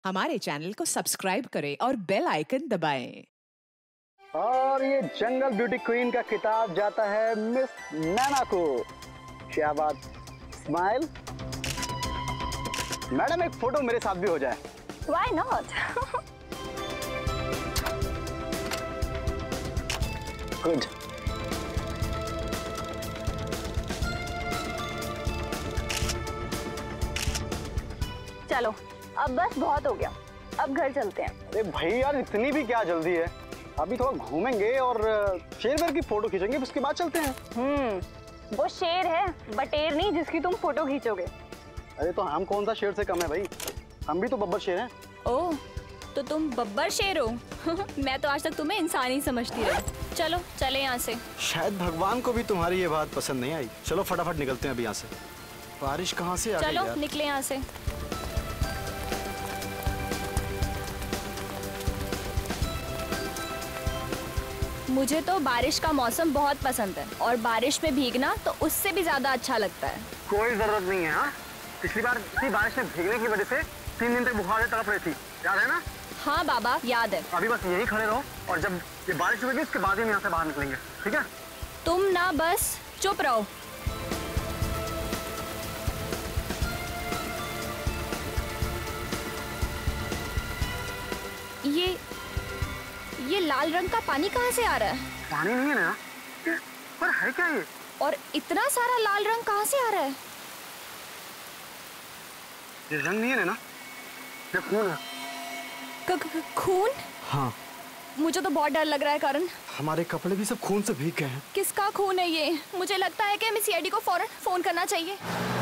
हमारे चैनल को सब्सक्राइब करें और बेल आइकन दबाएं। और ये जंगल ब्यूटी क्वीन का खिताब जाता है मिस नैना को। क्या बात, स्माइल। मैडम एक फोटो मेरे साथ भी हो जाए। Why not? गुड। चलो अब बस बहुत हो गया, अब घर चलते हैं। अरे भाई यार, इतनी भी क्या जल्दी है? अभी थोड़ा घूमेंगे और शेर की फोटो खींचेंगे, उसके बाद चलते हैं। वो शेर है, बटेर नहीं जिसकी तुम फोटो खींचोगे। अरे तो हम कौन सा शेर से कम है भाई, हम भी तो बब्बर शेर हैं। ओह, तो तुम बब्बर शेर हो? मैं तो आज तक तुम्हें इंसान ही समझती रही। चलो चले यहाँ से। शायद भगवान को भी तुम्हारी ये बात पसंद नहीं आई। चलो फटाफट निकलते हैं अभी यहाँ से। बारिश कहाँ से आ गई यार? चलो निकले यहाँ से। मुझे तो बारिश का मौसम बहुत पसंद है और बारिश में भीगना तो उससे भी ज्यादा अच्छा लगता है। कोई जरूरत नहीं है। हाँ, पिछली बार इसी बारिश में भीगने की वजह से 3 दिन तक बुखार से तड़प रही थी, याद है ना? हाँ बाबा याद है। अभी बस यही खड़े रहो और जब ये बारिश होगी उसके बाद ही हम यहाँ से बाहर निकलेंगे, ठीक है? तुम ना बस चुप रहो। ये लाल रंग का पानी कहाँ से आ रहा है? पानी नहीं है ना, पर है क्या ये? और इतना सारा लाल रंग कहाँ से आ रहा है? ये रंग नहीं है ना, ये खून है। खून? हाँ। मुझे तो बहुत डर लग रहा है करण। हमारे कपड़े भी सब खून से भीग गए हैं। किसका खून है ये? मुझे लगता है कि हमें सीआईडी को फौरन फोन करना चाहिए।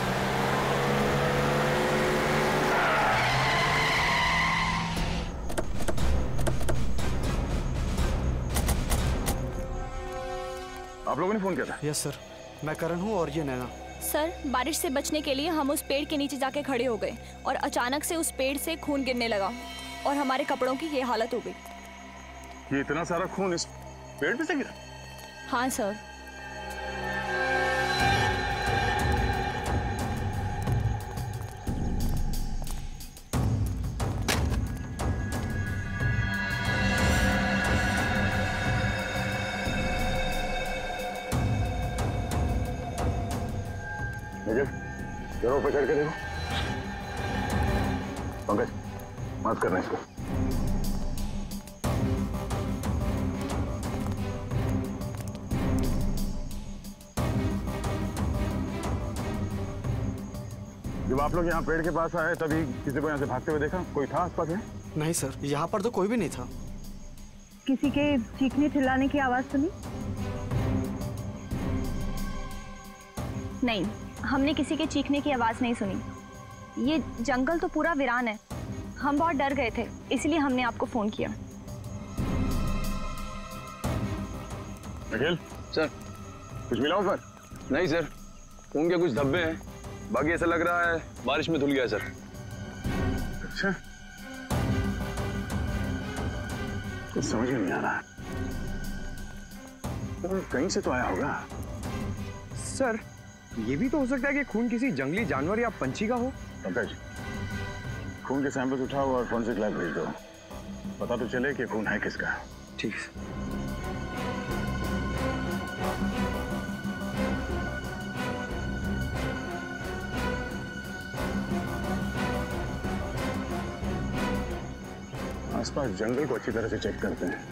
आप लोगों ने फोन किया था? यस सर, मैं करण हूँ और ये नैना। सर, बारिश से बचने के लिए हम उस पेड़ के नीचे जाके खड़े हो गए और अचानक से उस पेड़ से खून गिरने लगा और हमारे कपड़ों की ये हालत हो गई। ये इतना सारा खून इस पेड़ पे से गिरा? हाँ सर। जरा ऊपर चढ़ के देखो। पंकज, मत करना इसको। जब आप लोग यहाँ पेड़ के पास आए तभी किसी को यहाँ से भागते हुए देखा? कोई था आसपास में? नहीं सर, यहाँ पर तो कोई भी नहीं था। किसी के चीखने चिल्लाने की आवाज सुनी? नहीं, हमने किसी के चीखने की आवाज नहीं सुनी। ये जंगल तो पूरा वीरान है। हम बहुत डर गए थे, इसलिए हमने आपको फोन किया। अखिल सर, कुछ मिला ऊपर? नहीं सर, खून के कुछ धब्बे हैं, बाकी ऐसा लग रहा है बारिश में धुल गया सर। अच्छा, कुछ समझ में नहीं आ रहा। तो कहीं से तो आया होगा। सर, ये भी तो हो सकता है कि खून किसी जंगली जानवर या पंछी का हो। पंकज, खून के सैंपल्स उठाओ और फोरेंसिक लैब भेज दो, पता तो चले कि खून है किसका। ठीक है। आसपास जंगल को अच्छी तरह से चेक करते हैं,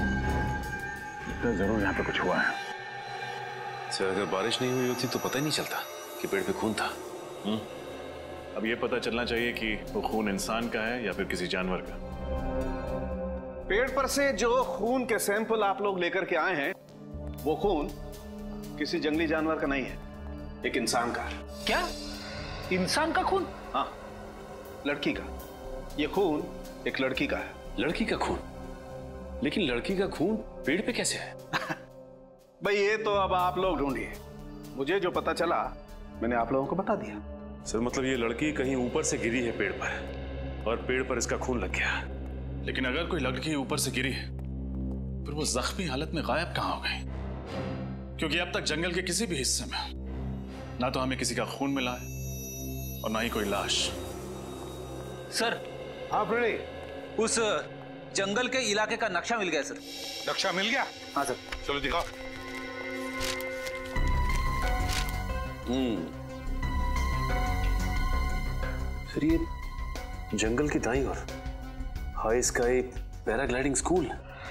तो जरूर यहाँ पे कुछ हुआ है। सर, अगर बारिश नहीं हुई होती तो पता ही नहीं चलता कि पेड़ पे खून था। अब ये पता चलना चाहिए कि वो खून इंसान का है या फिर किसी जानवर का। पेड़ पर से जो खून के सैंपल आप लोग लेकर के आए हैं, वो खून किसी जंगली जानवर का नहीं है, एक इंसान का। क्या? इंसान का खून? हाँ, लड़की का। ये खून एक लड़की का है। लड़की का खून? लेकिन लड़की का खून पेड़ पे कैसे है? भाई ये तो अब आप लोग ढूंढिए, मुझे जो पता चला मैंने आप लोगों को बता दिया। सर, मतलब ये लड़की कहीं ऊपर से गिरी है पेड़ पर और पेड़ पर इसका खून लग गया। लेकिन अगर कोई लड़की ऊपर से गिरी है फिर वो जख्मी हालत में गायब कहाँ हो गई? क्योंकि अब तक जंगल के किसी भी हिस्से में ना तो हमें किसी का खून मिला है और ना ही कोई लाश। सर, हाँ फ्रेडी, उस जंगल के इलाके का नक्शा मिल गया सर। नक्शा मिल गया? हाँ सर। चलो दिखाओ। फिर ये जंगल की दाईं ओर हाई स्काई पैराग्लाइडिंग स्कूल।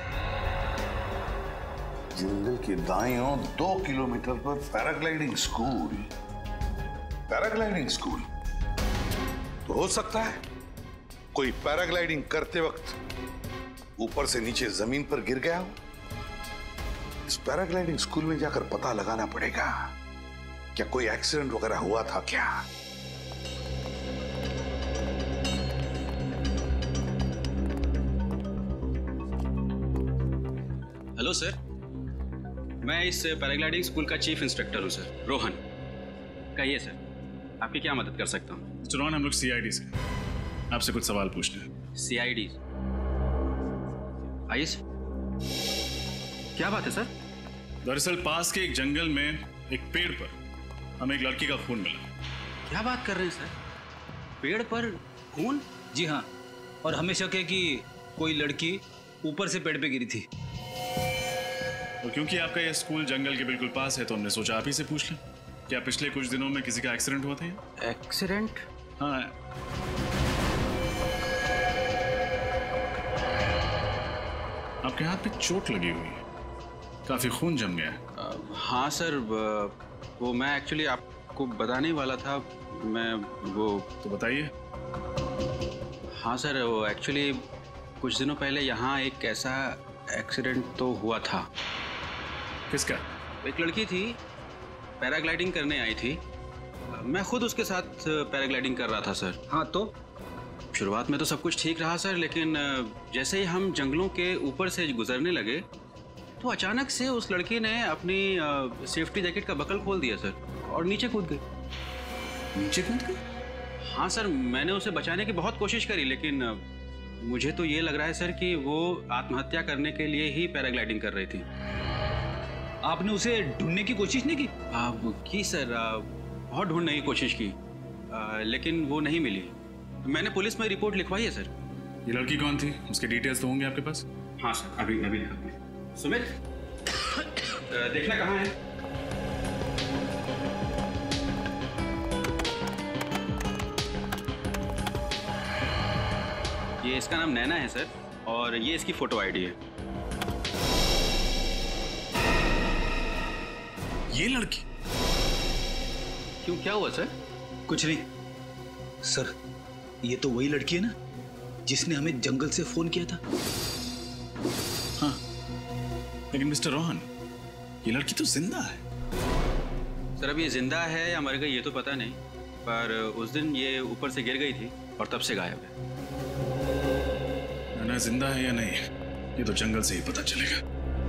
जंगल के दाईं ओर 2 किलोमीटर पर पैराग्लाइडिंग स्कूल। पैराग्लाइडिंग स्कूल तो हो सकता है कोई पैराग्लाइडिंग करते वक्त ऊपर से नीचे जमीन पर गिर गया हो। इस पैराग्लाइडिंग स्कूल में जाकर पता लगाना पड़ेगा क्या कोई एक्सीडेंट वगैरह हुआ था क्या। हेलो सर, मैं इस पैराग्लाइडिंग स्कूल का चीफ इंस्ट्रक्टर हूँ सर, रोहन। कहिए सर, आपकी क्या मदद कर सकता हूँ? मिस्टर रोहन, हम लोग सीआईडी से आपसे कुछ सवाल पूछने हैं। सीआईडी? आइए सर, क्या बात है सर? दरअसल पास के एक जंगल में एक पेड़ पर हमें एक लड़की का खून मिला। क्या बात कर रहे हैं सर? पेड़ पर खून? जी हाँ, और हमें शक है कि कोई लड़की ऊपर से पेड़ पे गिरी थी। और क्योंकि आपका यह स्कूल जंगल के बिल्कुल पास है तो हमने सोचा आप ही से पूछ लें, क्या पिछले कुछ दिनों में किसी का एक्सीडेंट हुआ था? एक्सीडेंट? हाँ। आपके हाथ पे चोट लगी हुई है, काफी खून जम गया है। हाँ सर, वो मैं एक्चुअली आपको बताने ही वाला था। मैं वो तो बताइए। हाँ सर, वो एक्चुअली कुछ दिनों पहले यहाँ एक ऐसा एक्सीडेंट तो हुआ था। किसका? एक लड़की थी, पैराग्लाइडिंग करने आई थी। मैं खुद उसके साथ पैराग्लाइडिंग कर रहा था सर। हाँ तो? शुरुआत में तो सब कुछ ठीक रहा सर, लेकिन जैसे ही हम जंगलों के ऊपर से गुजरने लगे तो अचानक से उस लड़की ने अपनी सेफ्टी जैकेट का बकल खोल दिया सर और नीचे कूद गई। नीचे कूद गई? हाँ सर, मैंने उसे बचाने की बहुत कोशिश करी, लेकिन मुझे तो ये लग रहा है सर कि वो आत्महत्या करने के लिए ही पैराग्लाइडिंग कर रही थी। आपने उसे ढूंढने की कोशिश नहीं की? की सर, बहुत ढूंढने की कोशिश की, लेकिन वो नहीं मिली। मैंने पुलिस में रिपोर्ट लिखवाई है सर। ये लड़की कौन थी? उसके डिटेल्स तो होंगे आपके पास? हाँ सर, अभी लिखा हूँ। सुमित, देखना कहाँ है? ये इसका नाम नैना है सर, और ये इसकी फोटो आईडी है। ये लड़की? क्यों, क्या हुआ सर? कुछ नहीं सर, ये तो वही लड़की है ना जिसने हमें जंगल से फोन किया था। हाँ, लेकिन मिस्टर रोहन, ये लड़की तो जिंदा है। सर, अब ये जिंदा है या मर गई ये तो पता नहीं, पर उस दिन ये ऊपर से गिर गई थी और तब से गायब है। ना जिंदा है या नहीं, ये तो जंगल से ही पता चलेगा।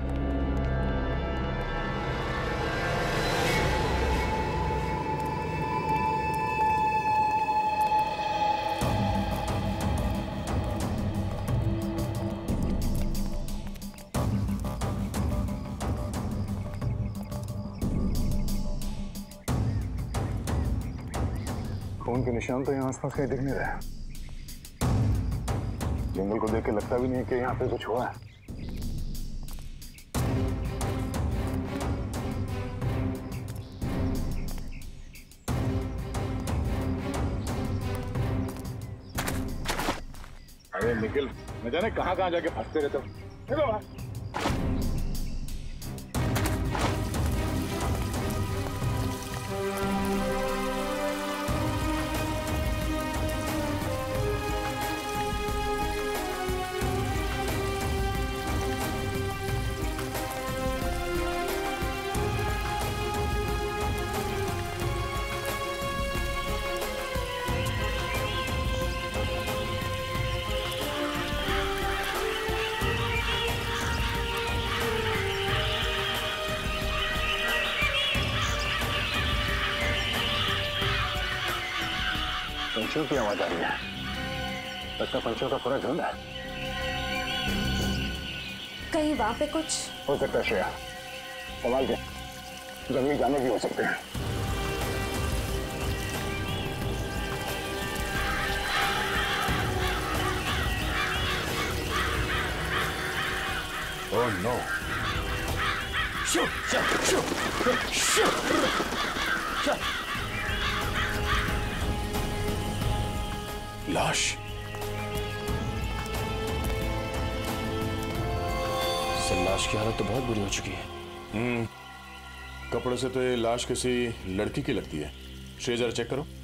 खून के निशान तो यहाँ आसपास कहीं दिख नहीं रहा। जंगल को देख के लगता भी नहीं कि यहाँ पे कुछ हुआ है। अरे निखिल, न जाने कहाँ कहाँ जाके फंसते रहते हो। चलो बाहर। पंछियों की आवाज आ रही है। लगता पंछियों का पूरा झुंड है। कहीं वहां पे कुछ हो सकता है श्रेया, सवाल के जंगली जानवर भी हो सकते हैं। Oh no. लाश। सर लाश की हालत तो बहुत बुरी हो चुकी है। कपड़ों से तो ये लाश किसी लड़की की लगती है। श्रेय जरा चेक करो।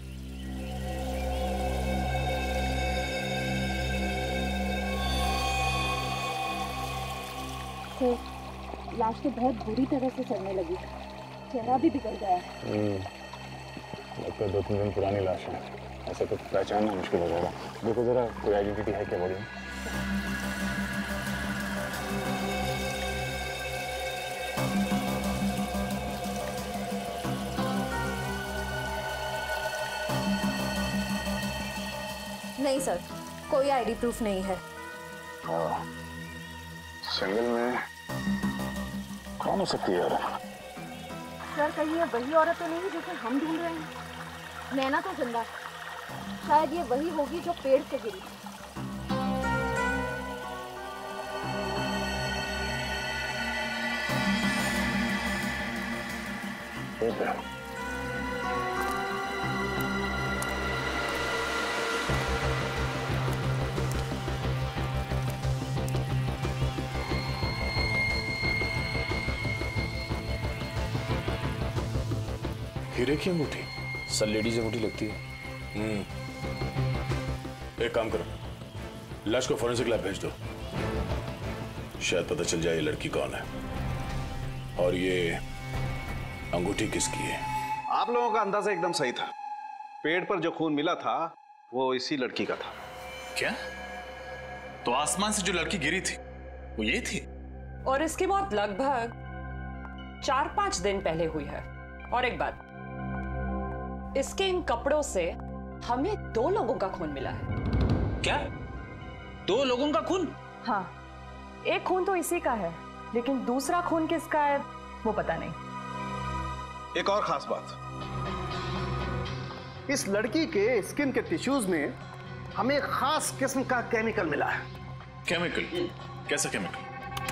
सर, लाश तो बहुत बुरी तरह से सड़ने लगी, चेहरा भी बिगड़ गया है। लगता है 2-3 दिन पुरानी लाश है, ऐसे तो पहचानना मुश्किल हो जाएगा। देखो जरा कोई आइडेंटिटी है क्या बॉडी में? नहीं सर, कोई आईडी प्रूफ नहीं है। जंगल में कौन हो सकती है औरत? सर कहीं ये वही औरत तो नहीं जिसे हम ढूंढ रहे हैं? नैना तो जिंदा, शायद ये वही होगी जो पेड़ से गिरी। हीरे की अंगूठी? सर लेडीज अंगूठी लगती है। एक काम करो, लाश को फॉरेंसिक लैब भेज दो, शायद पता चल जाए ये लड़की कौन है और ये अंगूठी किसकी है। आप लोगों का अंदाजा एकदम सही था। पेड़ पर जो खून मिला था वो इसी लड़की का था। क्या? तो आसमान से जो लड़की गिरी थी वो ये थी? और इसकी मौत लगभग 4-5 दिन पहले हुई है। और एक बात, इसके इन कपड़ों से हमें 2 लोगों का खून मिला है। क्या? 2 लोगों का खून? हाँ, एक खून तो इसी का है, लेकिन दूसरा खून किसका है वो पता नहीं। एक और खास बात, इस लड़की के स्किन के टिश्यूज में हमें एक खास किस्म का केमिकल मिला है। केमिकल? कैसा केमिकल?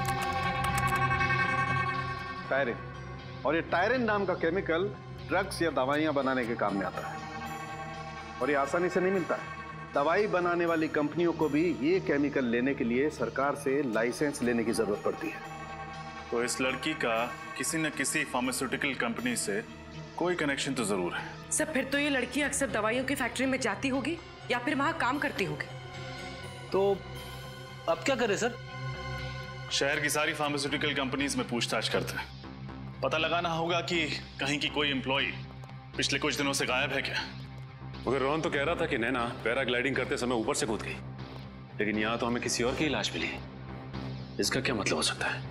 टायरिन। और ये टायरिन नाम का केमिकल ड्रग्स या दवाइयां बनाने के काम में आता है और ये आसानी से नहीं मिलता है। दवाई बनाने वाली कंपनियों को भी ये केमिकल लेने के लिए सरकार से लाइसेंस लेने की जरूरत पड़ती है। तो इस लड़की का किसी न किसी फार्मास्यूटिकल कंपनी से कोई कनेक्शन तो जरूर है। सर फिर तो ये लड़की अक्सर दवाइयों की फैक्ट्री में जाती होगी या फिर वहां काम करती होगी। तो अब क्या करें सर? शहर की सारी फार्मास्यूटिकल कंपनीज में पूछताछ करते हैं। पता लगाना होगा कि कहीं की कोई एम्प्लॉय पिछले कुछ दिनों से गायब है क्या। मगर रोहन तो कह रहा था कि नैना पैराग्लाइडिंग करते समय ऊपर से कूद गई, लेकिन यहाँ तो हमें किसी और की लाश मिली। इसका क्या मतलब हो सकता है?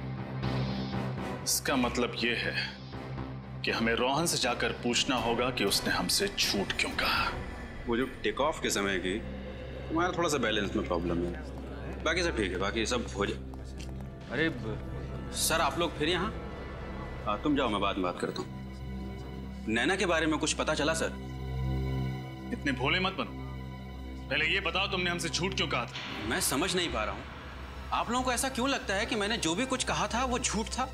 इसका मतलब यह है कि हमें रोहन से जाकर पूछना होगा कि उसने हमसे झूठ क्यों कहा। वो जो टेक ऑफ के समय की तुम्हारा थोड़ा सा बैलेंस में प्रॉब्लम है, बाकी सब ठीक है, बाकी सब हो जाए। अरे सर आप लोग फिर यहाँ? तुम जाओ, मैं बाद में बात करता हूँ। नैना के बारे में कुछ पता चला सर? इतने भोले मत बनो, पहले ये बताओ तुमने हमसे झूठ क्यों कहा था? मैं समझ नहीं पा रहा हूँ, आप लोगों को ऐसा क्यों लगता है कि मैंने जो भी कुछ कहा था वो झूठ था,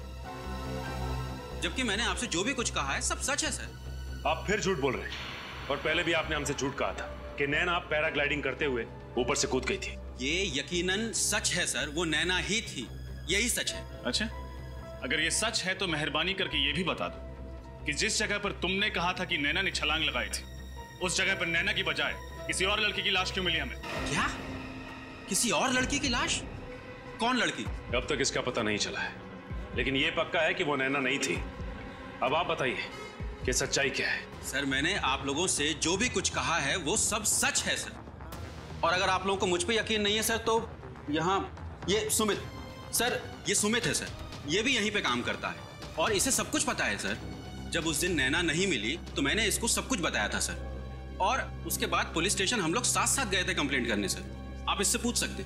जबकि मैंने आपसे जो भी कुछ कहा है सब सच है सर। आप फिर झूठ बोल रहे हैं, और पहले भी आपने हमसे झूठ कहा था कि नैना पैराग्लाइडिंग करते हुए ऊपर से कूद गई थी। ये यकीनन सच है सर, वो नैना ही थी, यही सच है। अच्छा, अगर ये सच है तो मेहरबानी करके ये भी बता दो कि जिस जगह पर तुमने कहा था कि नैना ने छलांग लगाई थी, उस जगह पर नैना की बजाय किसी और लड़की की लाश क्यों मिली हमें? क्या? किसी और लड़की की लाश? कौन लड़की? अब तक इसका पता नहीं चला है, लेकिन ये पक्का है कि वो नैना नहीं थी। अब आप बताइए कि सच्चाई क्या है? सर मैंने आप लोगों से जो भी कुछ कहा है वो सब सच है सर, और अगर आप लोगों को मुझ पे यकीन नहीं है सर तो यहाँ ये सुमित सर, ये सुमित है सर, ये भी यहीं पे काम करता है और इसे सब कुछ पता है सर। जब उस दिन नैना नहीं मिली तो मैंने इसको सब कुछ बताया था सर, और उसके बाद पुलिस स्टेशन हम लोग साथ साथ गए थे कंप्लेंट करने सर, आप इससे पूछ सकते।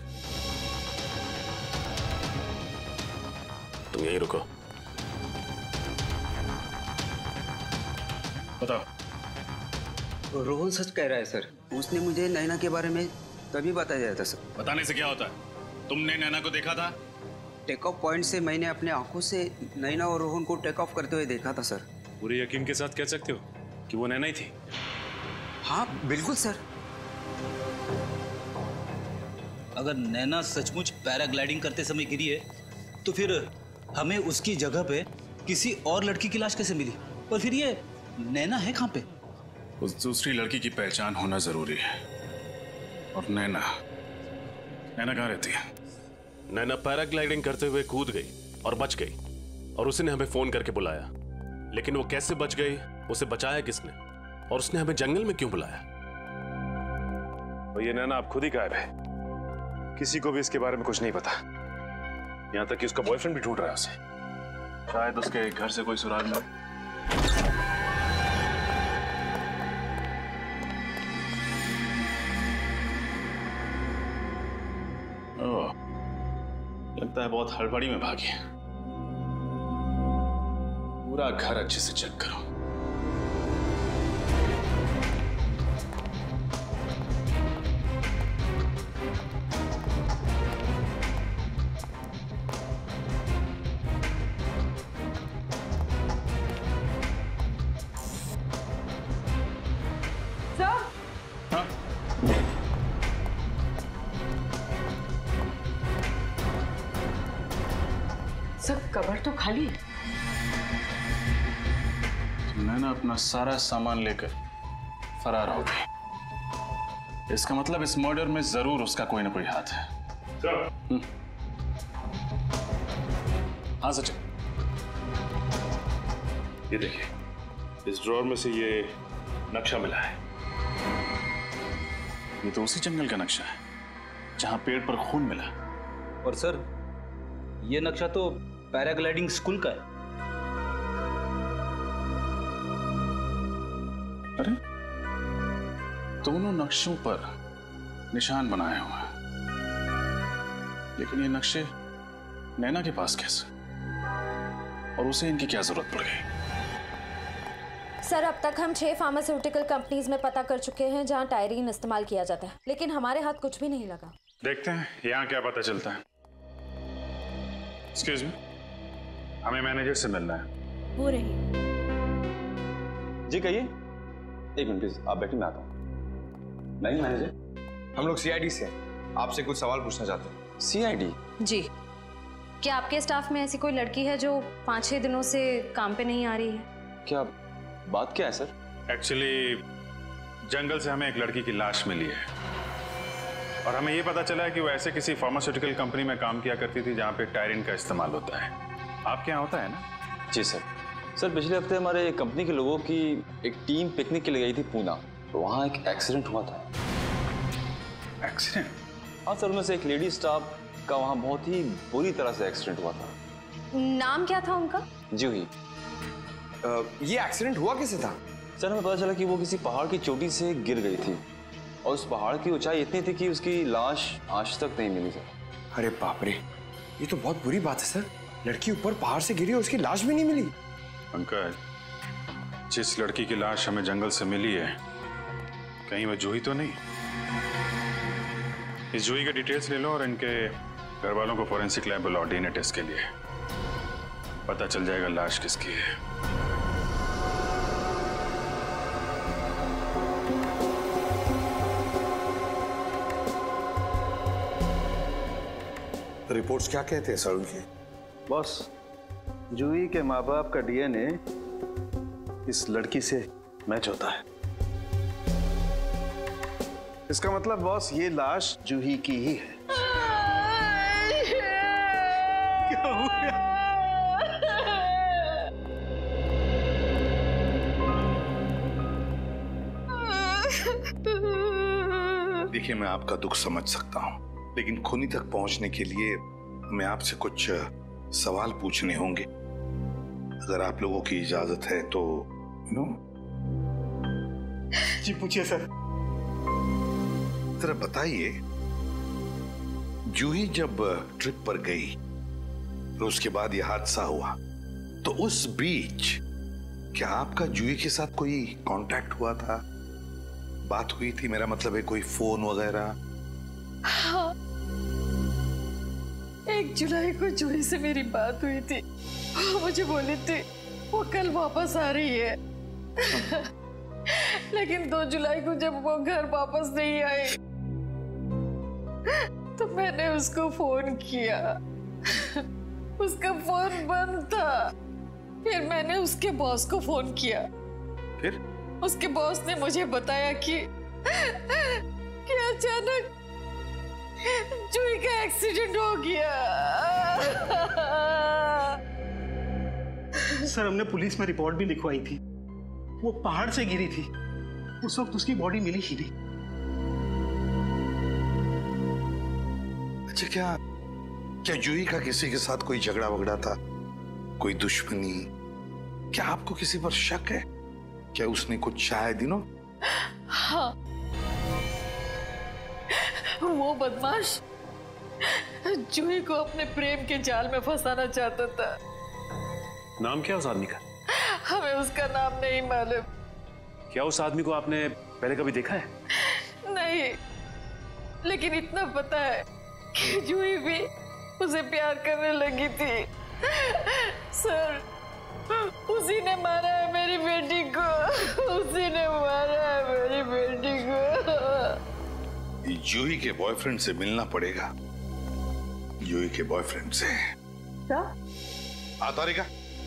तुम यहीं रुको, बताओ। रोहन सच कह रहा है सर, उसने मुझे नैना के बारे में तभी बताया था सर। बताने से क्या होता है? तुमने नैना को देखा था? टेक ऑफ पॉइंट से मैंने अपने आंखों से नैना और रोहन को टेक ऑफ करते हुए देखा था सर। पूरे यकीन के साथ कह सकते हो कि वो नैना ही थी? हाँ बिल्कुल सर। अगर नैना सचमुच पैराग्लाइडिंग करते समय गिरी है तो फिर हमें उसकी जगह पे किसी और लड़की की लाश कैसे मिली? और फिर ये नैना है कहाँ पे? उस दूसरी लड़की की पहचान होना जरूरी है। और नैना कहाँ रहती है? नैना पैराग्लाइडिंग करते हुए कूद गई और बच गई, और उसने हमें फोन करके बुलाया। लेकिन वो कैसे बच गई, उसे बचाया किसने, और उसने हमें जंगल में क्यों बुलाया? और ये नैना आप खुद ही गायब है, किसी को भी इसके बारे में कुछ नहीं पता, यहां तक कि उसका बॉयफ्रेंड भी ढूंढ रहा है उसे। शायद उसके घर से कोई सुराग मिले। लगता है बहुत हड़बड़ी में भागी। पूरा घर अच्छे से चेक करो। सब कबर तो खाली है। नैना अपना सारा सामान लेकर फरार हो गई। इसका मतलब इस मर्डर में जरूर उसका कोई ना कोई हाथ है। हाँ सचिन, ये देखिए, इस ड्रॉर में से ये नक्शा मिला है। ये तो उसी जंगल का नक्शा है जहां पेड़ पर खून मिला। और सर ये नक्शा तो पैराग्लाइडिंग स्कूल का है। अरे दोनों नक्शों पर निशान बनाए हुए हैं, लेकिन ये नक्शे नैना के पास कैसे, और उसे इनकी क्या जरूरत पड़ गई? सर अब तक हम 6 फार्मास्यूटिकल कंपनीज में पता कर चुके हैं जहां टायरीन इस्तेमाल किया जाता है, लेकिन हमारे हाथ कुछ भी नहीं लगा। देखते हैं यहाँ क्या पता चलता है। एक्सक्यूज मी, हमें मैनेजर से मिलना है। वो रही। जी कहिए। एक मिनट प्लीज, आप बैठिए, मैं आता हूँ। नहीं मैनेजर, हम लोग सीआईडी से आपसे कुछ सवाल पूछना चाहते हैं। सीआईडी? जी। क्या आपके स्टाफ में ऐसी कोई लड़की है जो 5-6 दिनों से काम पे नहीं आ रही है? क्या बात क्या है सर? एक्चुअली जंगल से हमें एक लड़की की लाश मिली है, और हमें ये पता चला है कि वो ऐसे किसी फार्मास्यूटिकल कंपनी में काम किया करती थी जहाँ पे टायरिन का इस्तेमाल होता है। आपके यहाँ होता है ना? जी सर। सर पिछले हफ्ते हमारे कंपनी के लोगों की एक टीम पिकनिक के लिए गई थी पूना, तो वहाँ एक एक्सीडेंट हुआ था। एक्सीडेंट? हाँ सर, उनमें से एक लेडी स्टाफ का वहाँ बहुत ही बुरी तरह से एक्सीडेंट हुआ था। नाम क्या था उनका? जूही। ये एक्सीडेंट हुआ कैसे था? सर हमें पता चला कि वो किसी पहाड़ की चोटी से गिर गई थी, और उस पहाड़ की ऊंचाई इतनी थी कि उसकी लाश आज तक नहीं मिली सर। अरे बाप रे, ये तो बहुत बुरी बात है सर। लड़की ऊपर पहाड़ से गिरी और उसकी लाश भी नहीं मिली। अंकल, जिस लड़की की लाश हमें जंगल से मिली है, कहीं वो जूही तो नहीं? इस जूही के डिटेल्स ले लो और इनके घर वालों को फॉरेंसिक लैब बुलाओ डीएनए टेस्ट के लिए। पता चल जाएगा लाश किसकी है। रिपोर्ट्स क्या कहते हैं सर उनके? बॉस, जूही के माँ बाप का डीएनए इस लड़की से मैच होता है। इसका मतलब बॉस, ये लाश जूही की ही है। क्या हो गया? देखिए, मैं आपका दुख समझ सकता हूं, लेकिन खूनी तक पहुंचने के लिए मैं आपसे कुछ सवाल पूछने होंगे। अगर आप लोगों की इजाजत है तो जी पूछिए सर। जरा बताइए, जूही जब ट्रिप पर गई तो उसके बाद यह हादसा हुआ, तो उस बीच क्या आपका जूही के साथ कोई कांटेक्ट हुआ था? बात हुई थी, मेरा मतलब है कोई फोन वगैरह? हाँ, एक 1 जुलाई को जूही से मेरी बात हुई थी। वो मुझे बोली थी वो कल वापस आ रही है। लेकिन 2 जुलाई को जब वो घर वापस नहीं आई तो मैंने उसको फोन किया। उसका फोन बंद था। फिर मैंने उसके बॉस को फोन किया। फिर उसके बॉस ने मुझे बताया कि अचानक जूही का एक्सीडेंट हो गया। सर हमने पुलिस में रिपोर्ट भी लिखवाई थी। वो पहाड़ से गिरी थी। उस वक्त उसकी बॉडी मिली ही नहीं। अच्छा, क्या जूही का किसी के साथ कोई झगड़ा वगड़ा था, कोई दुश्मनी? क्या आपको किसी पर शक है? क्या उसने कुछ चाहे दिनों? हाँ, वो बदमाश जूही को अपने प्रेम के जाल में फंसाना चाहता था। नाम क्या उस आदमी का? हमें उसका नाम नहीं मालूम। क्या उस आदमी को आपने पहले कभी देखा है? नहीं, लेकिन इतना पता है कि जूही भी उसे प्यार करने लगी थी। सर, उसी ने मारा है मेरी बेटी को। उसी ने मारा है मेरी बेटी को। जूही के बॉयफ्रेंड से मिलना पड़ेगा। जूही के बॉयफ्रेंड से। क्या? तारिका,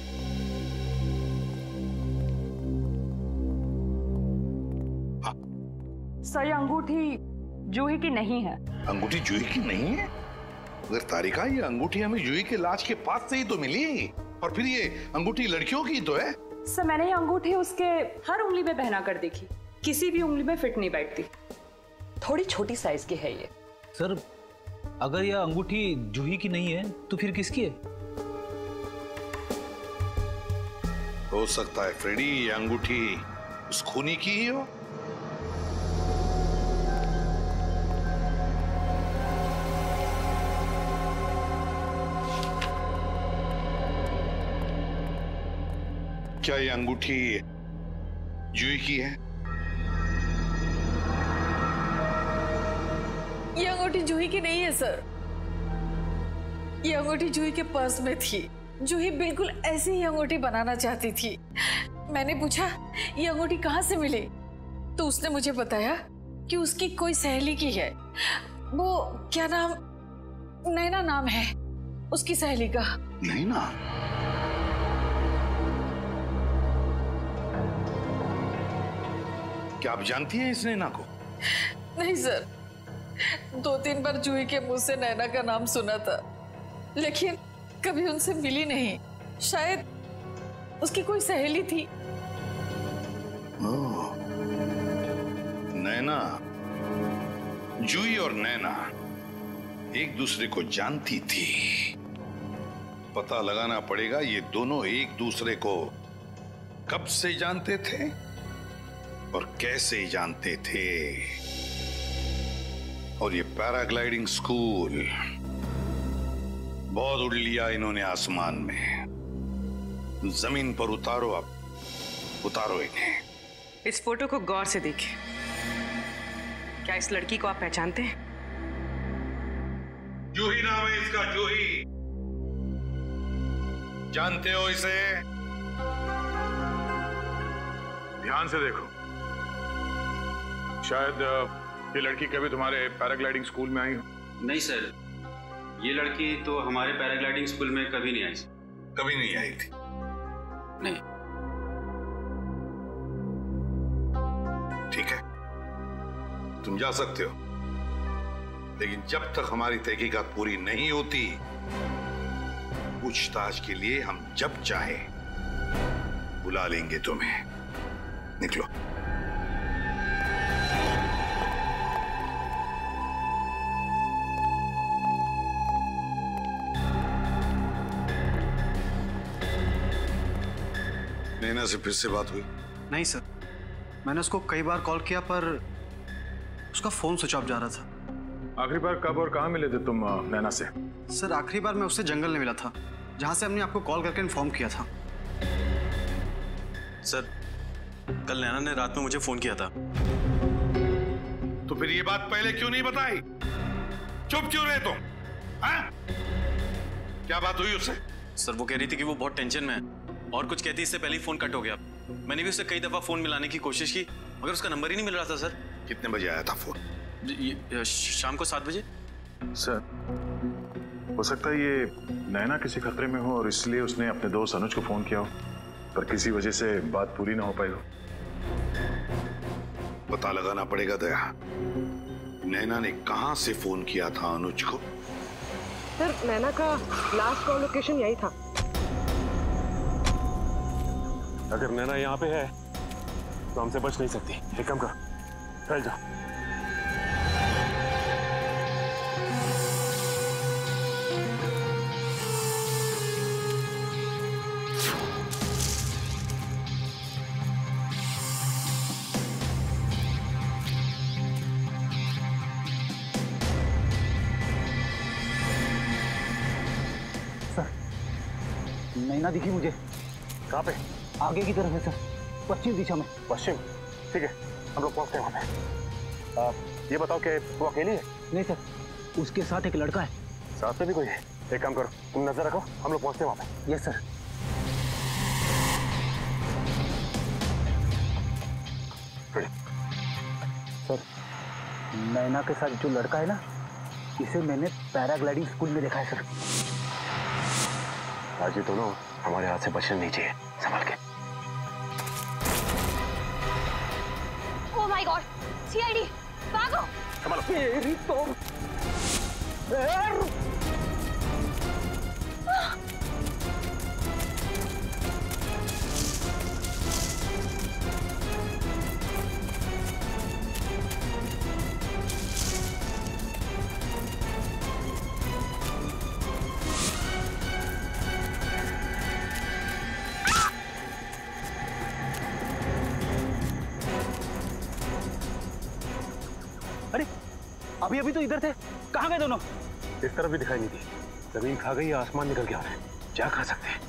सर ये अंगूठी जूही की नहीं है। अंगूठी जूही की नहीं है? अगर तारिका, ये अंगूठी हमें जूही के लाश के पास से ही तो मिली, और फिर ये अंगूठी लड़कियों की तो है। सर मैंने ये अंगूठी उसके हर उंगली में पहना कर देखी, किसी भी उंगली में फिट नहीं बैठती। थोड़ी छोटी साइज की है ये। सर अगर यह अंगूठी जूही की नहीं है तो फिर किसकी है? हो सकता है फ्रेडी, ये अंगूठी उस खूनी की ही हो। क्या ये अंगूठी जूही की है? ये अंगूठी जूही की नहीं है सर। ये अंगूठी जूही के पर्स में थी। जूही बिल्कुल ऐसी ही अंगूठी बनाना चाहती थी। मैंने पूछा ये अंगूठी कहाँ से मिली, तो उसने मुझे बताया कि उसकी कोई सहेली की है। वो क्या नाम, नैना नाम है उसकी सहेली का। नैना? क्या आप जानती हैं इस नैना को? नहीं सर, 2-3 बार जूही के मुंह से नैना का नाम सुना था, लेकिन कभी उनसे मिली नहीं। शायद उसकी कोई सहेली थी। ओह, नैना, जूही और नैना एक दूसरे को जानती थी। पता लगाना पड़ेगा ये दोनों एक दूसरे को कब से जानते थे और कैसे जानते थे। और ये पैराग्लाइडिंग स्कूल, बहुत उड़ लिया इन्होंने आसमान में। जमीन पर उतारो, अब उतारो इन्हें। इस फोटो को गौर से देखिए। क्या इस लड़की को आप पहचानते हैं? जूही नाम है इसका, जूही। जानते हो इसे? ध्यान से देखो, शायद ये लड़की कभी तुम्हारे पैराग्लाइडिंग स्कूल में आई हो। नहीं सर, ये लड़की तो हमारे पैराग्लाइडिंग स्कूल में कभी नहीं आई। कभी नहीं आई थी? नहीं। ठीक है, तुम जा सकते हो, लेकिन जब तक हमारी तहकीकात पूरी नहीं होती, पूछताछ के लिए हम जब चाहे बुला लेंगे तुम्हें। निकलो। नैना से फिर से बात हुई? नहीं सर, मैंने उसको कई बार कॉल किया पर उसका फोन स्विच ऑफ जा रहा था। आखिरी बार कब और कहां मिले थे तुम नैना से? सर आखिरी बार मैं उससे जंगल में मिला था, जहां से हमने आपको कॉल करके इन्फॉर्म किया था। सर कल नैना ने रात में मुझे फोन किया था। तो फिर ये बात पहले क्यों नहीं बताई? चुप क्यों रहे तुम? हाँ? क्या बात हुई उससे? सर वो कह रही थी कि वो बहुत टेंशन में है और कुछ कहती इससे पहले ही फोन कट हो गया। मैंने भी उससे कई दफा फोन मिलाने की कोशिश की मगर उसका नंबर ही नहीं मिल रहा था सर। कितने बजे आया था फोन? शाम को 7 बजे। सर हो सकता है ये नैना किसी खतरे में हो और इसलिए उसने अपने दोस्त अनुज को फोन किया हो, पर किसी वजह से बात पूरी ना हो पाई हो। पता लगाना पड़ेगा दया, नैना ने कहां से फोन किया था अनुज को? सर नैना का लास्ट कॉल लोकेशन यही था। अगर नैना यहाँ पे है तो हमसे बच नहीं सकती। एक काम कर, फैल जा। नैना दिखी मुझे। कहाँ पे? आगे की तरफ है सर, पश्चिम दिशा में। पश्चिम? ठीक है, हम लोग पहुंचते हैं वहाँ पे। ये बताओ कि वो अकेली है? नहीं सर, उसके साथ एक लड़का है। साथ में भी कोई है? एक काम करो, तुम नजर रखो, हम लोग पहुंचते हैं वहाँ पे। Yes sir. सर नैना के साथ जो लड़का है ना, इसे मैंने पैराग्लाइडिंग स्कूल में देखा है सर। आज ये दोनों हमारे हाथ से बचने नहीं चाहिए, संभाल के। ओह माय गॉड, सीआईडी, भागो! संभालो। तेरी तो अभी अभी तो इधर थे, कहाँ गए दोनों? इस तरफ भी दिखाई नहीं दी। जमीन खा गई या आसमान निकल गया है, क्या खा सकते हैं?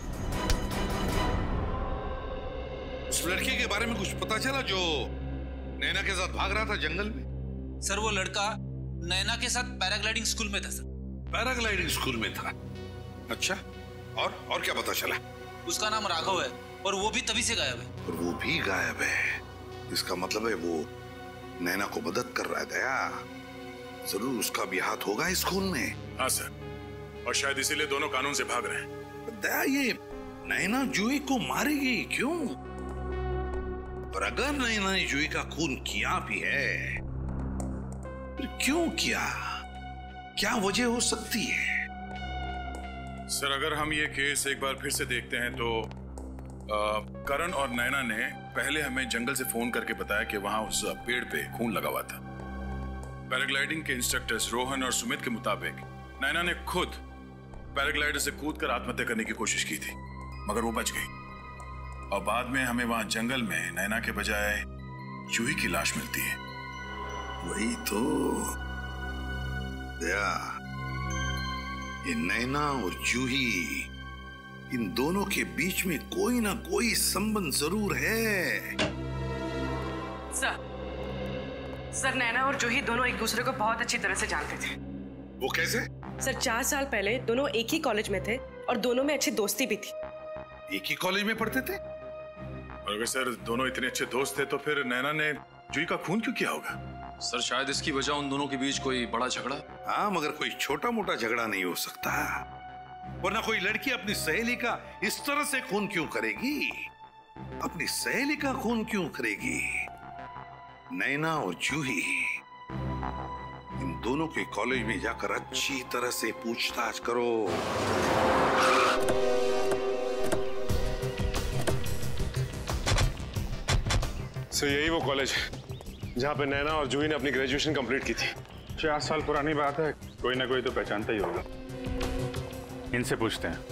उस लड़के के बारे में कुछ पता चला जो नैना के साथ भाग रहा था जंगल में? सर वो लड़का नैना के साथ पैराग्लाइडिंग स्कूल में था सर। पैराग्लाइडिंग स्कूल में था? अच्छा, और क्या पता चला? उसका नाम राघव है और वो भी तभी से गायब है। और वो भी गायब है, इसका मतलब है वो नैना को मदद कर रहा है। दया, जरूर उसका भी हाथ होगा इस खून में। हाँ सर, और शायद इसीलिए दोनों कानून से भाग रहे हैं। दया, ये नैना जूही को मारेगी क्यों? और अगर नैना ने जूही का खून किया भी है, फिर क्यों किया? क्या वजह हो सकती है? सर अगर हम ये केस एक बार फिर से देखते हैं तो करण और नैना ने पहले हमें जंगल से फोन करके बताया कि वहां उस पेड़ पे खून लगा हुआ था। पैराग्लाइडिंग के इंस्ट्रक्टर्स रोहन और सुमित के मुताबिक नैना ने खुद पैराग्लाइडर से कूदकर आत्महत्या करने की कोशिश की थी, मगर वो बच गई। और बाद में हमें वहां जंगल में नैना के बजाय जूही की लाश मिलती है। वही तो दया, ये नैना और जूही, इन दोनों के बीच में कोई ना कोई संबंध जरूर है। सर नैना और जूही दोनों एक दूसरे को बहुत अच्छी तरह से जानते थे। वो कैसे? सर 4 साल पहले दोनों एक ही कॉलेज में थे और दोनों में अच्छी दोस्ती भी थी। एक ही कॉलेज में पढ़ते थे? और अगर सर दोनों इतने अच्छे दोस्त थे तो फिर नैना ने जूही का खून क्यों किया होगा? सर शायद इसकी वजह उन दोनों के बीच कोई बड़ा झगड़ा। हाँ, मगर कोई छोटा मोटा झगड़ा नहीं हो सकता, वरना कोई लड़की अपनी सहेली का इस तरह से खून क्यों करेगी? अपनी सहेली का खून क्यों करेगी? नैना और जूही, इन दोनों के कॉलेज में जाकर अच्छी तरह से पूछताछ करो। सर यही वो कॉलेज जहाँ पे नैना और जूही ने अपनी ग्रेजुएशन कंप्लीट की थी। 4 साल पुरानी बात है, कोई ना कोई तो पहचानता ही होगा। इनसे पूछते हैं।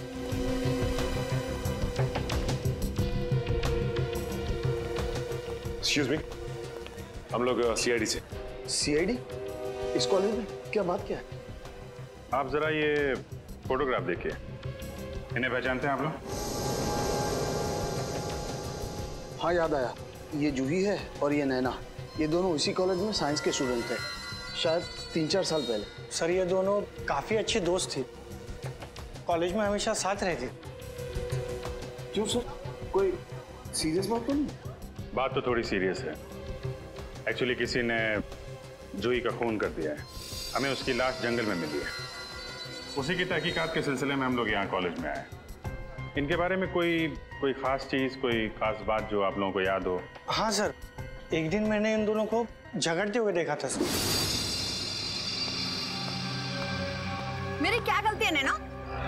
एक्सक्यूज मी, हम लोग सीआईडी से। सीआईडी? इस कॉलेज में क्या बात क्या है? आप जरा ये फोटोग्राफ देखिए, इन्हें पहचानते हैं आप लोग? हाँ याद आया, ये जूही है और ये नैना। ये दोनों इसी कॉलेज में साइंस के स्टूडेंट थे, शायद 3-4 साल पहले। सर ये दोनों काफी अच्छे दोस्त थे कॉलेज में हमेशा साथ रहती। क्यों सर, कोई सीरियस बात तो नहीं? बात तो थोड़ी सीरियस है। एक्चुअली किसी ने जूही का खून कर दिया है। हमें उसकी लाश जंगल में मिली है। उसी की तहकीकात के सिलसिले में हम लोग यहाँ कॉलेज में आए। इनके बारे में कोई खास चीज, कोई खास बात जो आप लोगों को याद हो? हाँ सर, एक दिन मैंने इन दोनों को झगड़ते हुए देखा था सर। मेरी क्या गलती है नैना?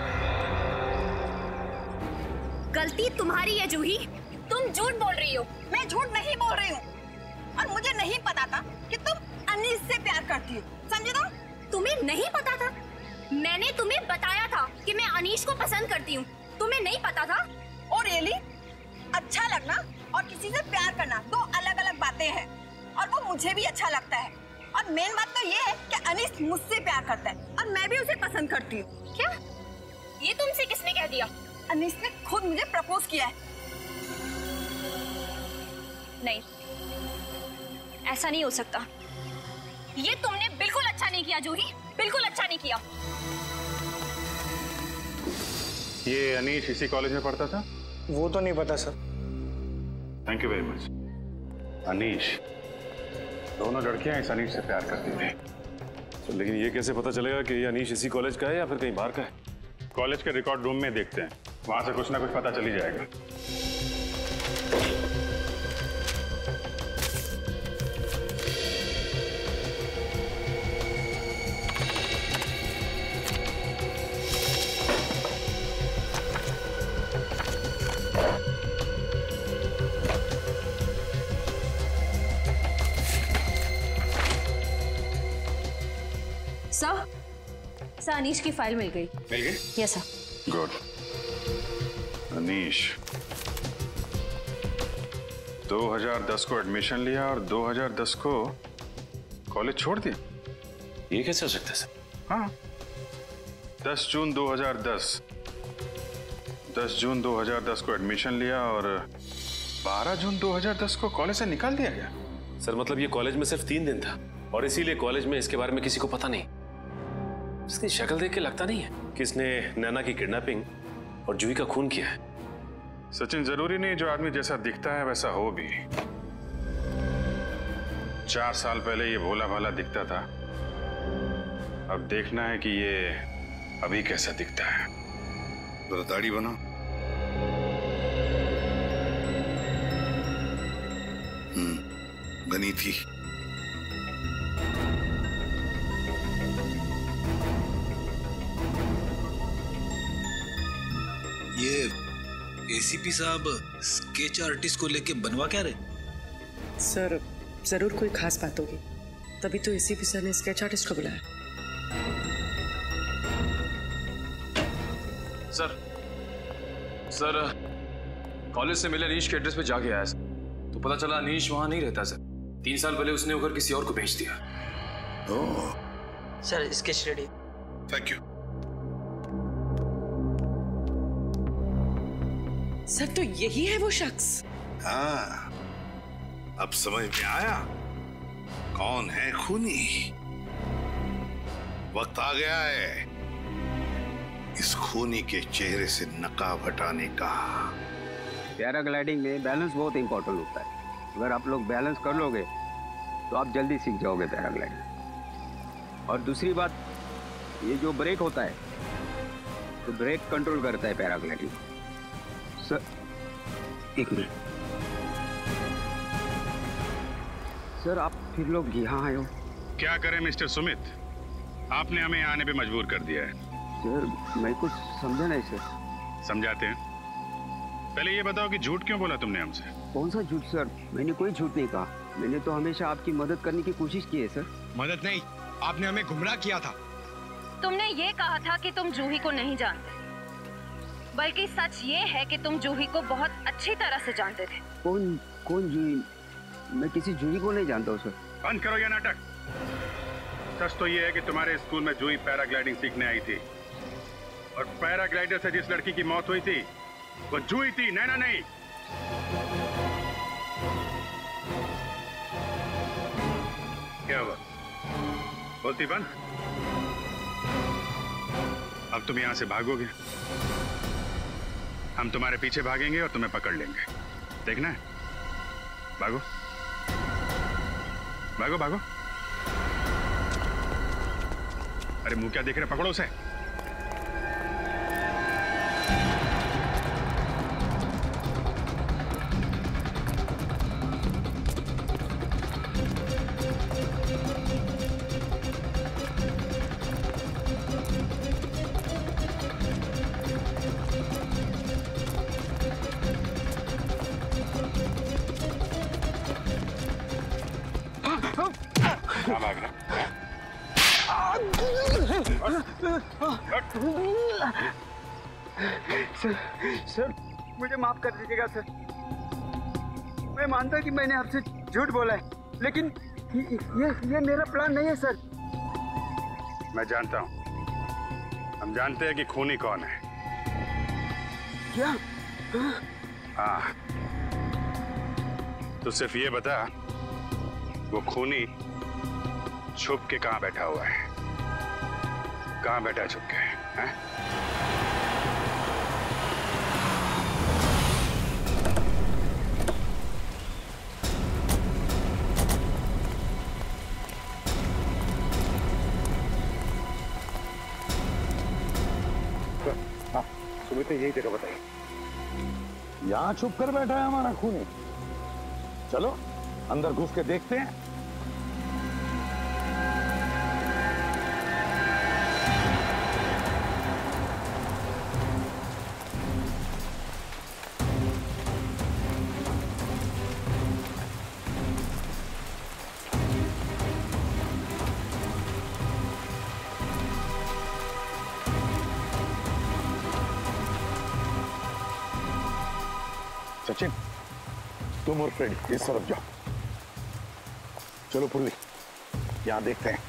गलती तुम्हारी है जूही, तुम झूठ बोल रही हो। मैं झूठ नहीं बोल रही हूँ, और मुझे नहीं पता था कि तुम अनीस से प्यार करती हो, समझे तुम? तुम्हें नहीं पता था? मैंने तुम्हें बताया था कि मैं अनीश को पसंद करती हूँ, तुम्हें नहीं पता था? और रियली अच्छा लगना और किसी से प्यार करना दो अलग अलग बातें हैं, और वो मुझे भी अच्छा लगता है। और मेन बात तो ये है कि अनीस मुझसे प्यार करता है और मैं भी उसे पसंद करती हूँ। क्या ये तुमसे किसने कह दिया? अनीस ने खुद मुझे प्रपोज किया है। नहीं, ऐसा नहीं हो सकता। ये तुमने बिल्कुल अच्छा नहीं किया जूही, बिल्कुल अच्छा नहीं किया। ये अनीश इसी कॉलेज में पढ़ता था? वो तो नहीं पता sir. Thank you very much. Anish, दोनों लड़कियां इस अनीश से प्यार करती थी। तो लेकिन ये कैसे पता चलेगा कि ये अनीश इसी कॉलेज का है या फिर कहीं बाहर का है? कॉलेज के रिकॉर्ड रूम में देखते हैं, वहां से कुछ ना कुछ पता चल ही जाएगा। सर, अनीश की फाइल मिल गई। मिल गई? Yes sir. गुड। अनीश 2010 को एडमिशन लिया और 2010 को कॉलेज छोड़ दिया। ये कैसे हो सकता है सर? हाँ, 10 जून 2010 को एडमिशन लिया और 12 जून 2010 को कॉलेज से निकाल दिया गया। सर मतलब ये कॉलेज में सिर्फ 3 दिन था और इसीलिए कॉलेज में इसके बारे में किसी को पता नहीं। इसकी शक्ल देख के लगता नहीं है कि इसने नैना की किडनैपिंग और जूही का खून किया है। सचिन, जरूरी नहीं जो आदमी जैसा दिखता है वैसा हो भी। 4 साल पहले ये भोला भाला दिखता था, अब देखना है कि ये अभी कैसा दिखता है। जरा दाढ़ी बना। बनी थी। ये एसीपी साहब स्केच आर्टिस्ट को लेके बनवा क्या रहे? सर जरूर कोई खास बात होगी, तभी तो एसीपी सर ने स्केच आर्टिस्ट को बुलाया। सर कॉलेज से मिले अनीश के एड्रेस पे जाके आया सर, तो पता चला अनीश वहां नहीं रहता सर। 3 साल पहले उसने उधर किसी और को भेज दिया। Sir sketch ready. Thank you. Sir तो यही है वो शख्स। हाँ, अब समझ में आया कौन है खूनी। वक्त आ गया है इस खूनी के चेहरे से नकाब हटाने का। पैराग्लाइडिंग में बैलेंस बहुत इंपॉर्टेंट होता है। अगर आप लोग बैलेंस कर लोगे तो आप जल्दी सीख जाओगे पैराग्लाइडिंग। और दूसरी बात, ये जो ब्रेक होता है तो ब्रेक कंट्रोल करता है पैराग्लाइडिंग। सर एक मिनट। सर आप फिर लोग यहाँ आए हो? क्या करें मिस्टर सुमित, आपने हमें आने पे मजबूर कर दिया है। सर मैं कुछ समझा नहीं सर। समझाते हैं। पहले ये बताओ कि झूठ क्यों बोला तुमने हमसे? कौन सा झूठ सर? मैंने कोई झूठ नहीं कहा। मैंने तो हमेशा आपकी मदद करने की कोशिश की है सर। मदद नहीं, आपने हमें गुमराह किया था। तुमने ये कहा था कि तुम जूही को नहीं जानते, बल्कि सच ये है कि तुम जूही को बहुत अच्छी तरह से जानते थे। कौन जूही? मैं किसी जूही को नहीं जानता हूँ सर। बंद करो ये नाटक। सच तो ये है कि तुम्हारे स्कूल में जूही पैराग्लाइडिंग सीखने आई थी, और पैराग्लाइडर से जिस लड़की की मौत हुई थी वो जूही थी, नैना नहीं। क्या हुआ? बोलती बंद। अब तुम यहां से भागोगे, हम तुम्हारे पीछे भागेंगे और तुम्हें पकड़ लेंगे। देखना है? भागो भागो भागो। अरे मुंह क्या देख रहे, पकड़ो उसे। सर मुझे माफ कर दीजिएगा सर। मैं मानता कि मैंने आपसे झूठ बोला है, लेकिन ये मेरा प्लान नहीं है सर। मैं जानता हूं, हम जानते हैं कि खूनी कौन है। क्या? हाँ, तो सिर्फ ये बता, वो खूनी छुप के कहां बैठा हुआ है? कहां बैठा छुप के? हैं? सुमित यही जगह बताइए। यहाँ छुप कर बैठा है हमारा खूनी। चलो अंदर घुस के देखते हैं। सचिन, तुम और फ्रेंड इस तरफ जाओ। चलो पुरली, यहां देखते हैं।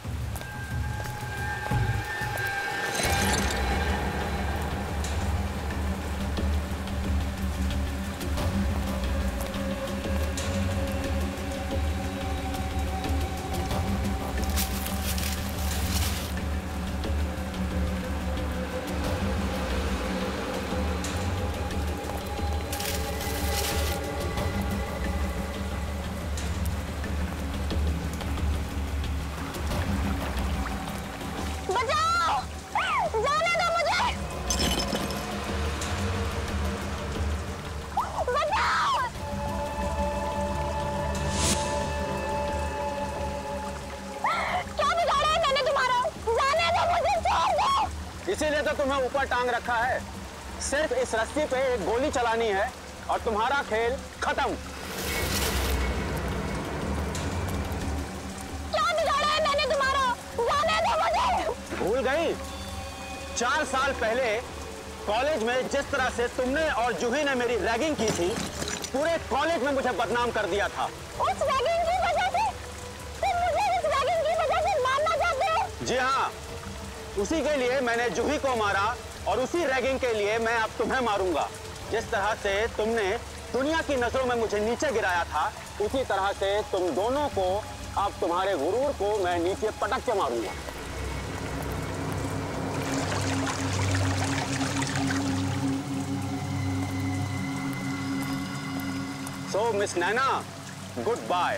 इसीलिए तो तुम्हें ऊपर टांग रखा है। सिर्फ इस रस्सी पे एक गोली चलानी है और तुम्हारा खेल खत्म। क्या बिगाड़ा है मैंने तुम्हारा? जाने दो मुझे। भूल गई? 4 साल पहले कॉलेज में जिस तरह से तुमने और जूही ने मेरी रैगिंग की थी, पूरे कॉलेज में मुझे बदनाम कर दिया था। उस रैगिंग की वजह से तुम मुझे इस रैगिंग की वजह से मारना चाहते हो? जी हाँ, उसी के लिए मैंने जूही को मारा और उसी रैगिंग के लिए मैं अब तुम्हें मारूंगा। जिस तरह से तुमने दुनिया की नजरों में मुझे नीचे गिराया था, उसी तरह से तुम दोनों को, अब तुम्हारे गुरूर को मैं नीचे पटक के मारूंगा। So miss Naina, goodbye.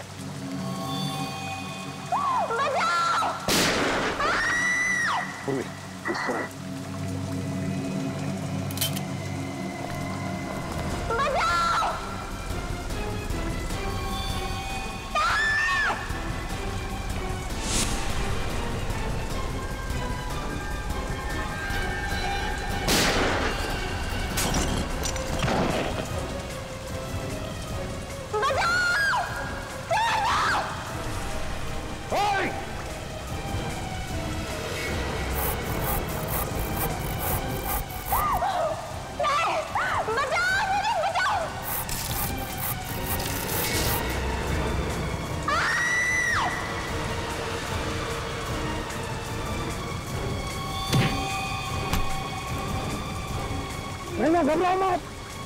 नहीं घबराओ मत।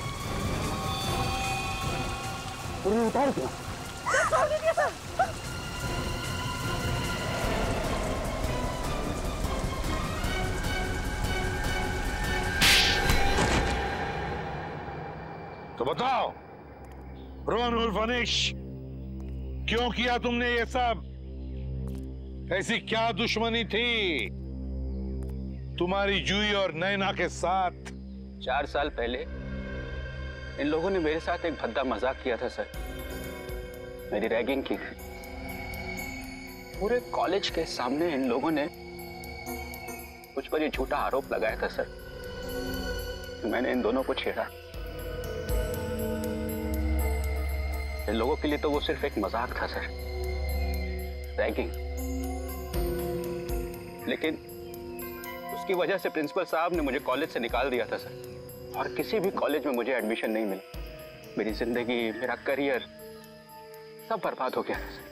पूरी उतार दो। तो बताओ रोहन उर्फ अनिश, क्यों किया तुमने ये सब? ऐसी क्या दुश्मनी थी तुम्हारी जूही और नैना के साथ? 4 साल पहले इन लोगों ने मेरे साथ एक भद्दा मजाक किया था सर। मेरी रैगिंग की थी। पूरे कॉलेज के सामने इन लोगों ने मुझ पर ये झूठा आरोप लगाया था सर कि मैंने इन दोनों को छेड़ा। इन लोगों के लिए तो वो सिर्फ एक मजाक था सर, रैगिंग। लेकिन उसकी वजह से प्रिंसिपल साहब ने मुझे कॉलेज से निकाल दिया था सर, और किसी भी कॉलेज में मुझे एडमिशन नहीं मिला। मेरी जिंदगी, मेरा करियर सब बर्बाद हो गया था सर।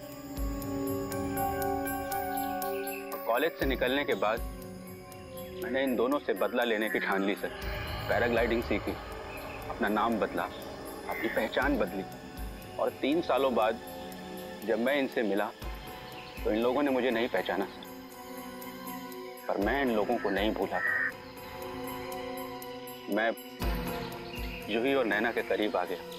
कॉलेज से निकलने के बाद मैंने इन दोनों से बदला लेने की ठान ली सर। पैराग्लाइडिंग सीखी, अपना नाम बदला, अपनी पहचान बदली, और 3 सालों बाद जब मैं इनसे मिला तो इन लोगों ने मुझे नहीं पहचाना सर, पर मैं इन लोगों को नहीं भूला था। मैं जूही और नैना के करीब आ गया।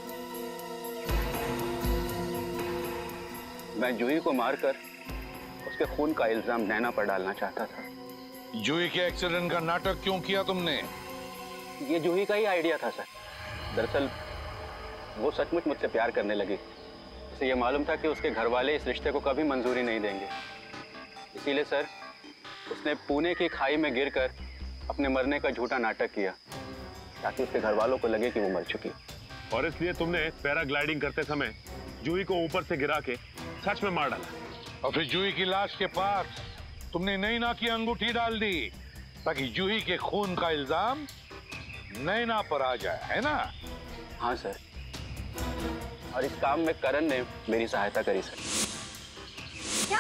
मैं जूही को मारकर उसके खून का इल्जाम नैना पर डालना चाहता था। जूही के एक्सीडेंट का नाटक क्यों किया तुमने? ये जूही का ही आइडिया था सर। दरअसल वो सचमुच मुझसे प्यार करने लगी। उसे ये मालूम था कि उसके घर वाले इस रिश्ते को कभी मंजूरी नहीं देंगे। इसीलिए सर उसने पुणे की खाई में गिरकर अपने मरने का झूठा नाटक किया ताकि उसके घर वालों को लगे कि वो मर चुकी। और इसलिए तुमने पैराग्लाइडिंग करते समय जूही को ऊपर से गिरा के सच में मार डाला। और फिर जूही की लाश के पास तुमने नैना की अंगूठी डाल दी ताकि जूही के खून का इल्जाम नैना पर आ जाए, है ना? हाँ सर, और इस काम में करण ने मेरी सहायता करी सर। क्या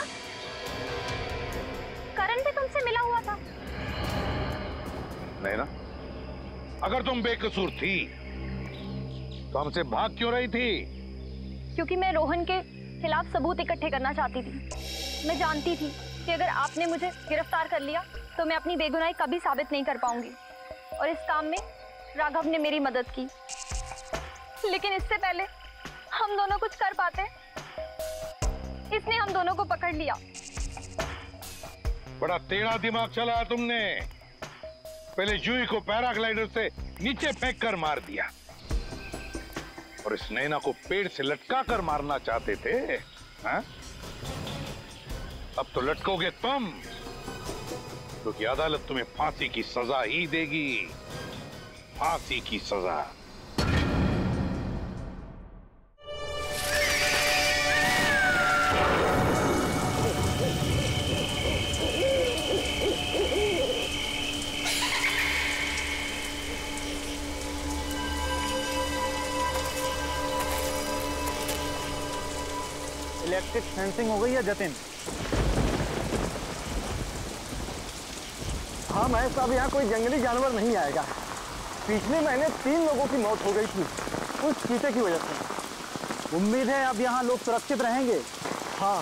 करण भी तुमसे मिला हुआ था? नैना, अगर तुम बेकसूर थी तो हमसे भाग क्यों रही थी? क्योंकि मैं रोहन के खिलाफ सबूत इकट्ठे करना चाहती थी। मैं जानती थी कि अगर आपने मुझे गिरफ्तार कर लिया तो मैं अपनी बेगुनाही कभी साबित नहीं कर पाऊंगी, और इस काम में राघव ने मेरी मदद की। लेकिन इससे पहले हम दोनों कुछ कर पाते, इसने हम दोनों को पकड़ लिया। बड़ा टेढ़ा दिमाग चला तुमने। पहले जूही को पैराग्लाइडर से नीचे फेंक कर मार दिया, और इस नैना को पेड़ से लटका कर मारना चाहते थे, हाँ? अब तो लटकोगे तुम, क्योंकि अदालत तुम्हें फांसी की सजा ही देगी। फांसी की सजा। इलेक्ट्रिक फेंसिंग हो गई है जतिन? हाँ महेश साहब, यहाँ कोई जंगली जानवर नहीं आएगा। पिछले महीने 3 लोगों की मौत हो गई थी उस चीते की वजह से। उम्मीद है अब यहाँ लोग सुरक्षित रहेंगे। हाँ,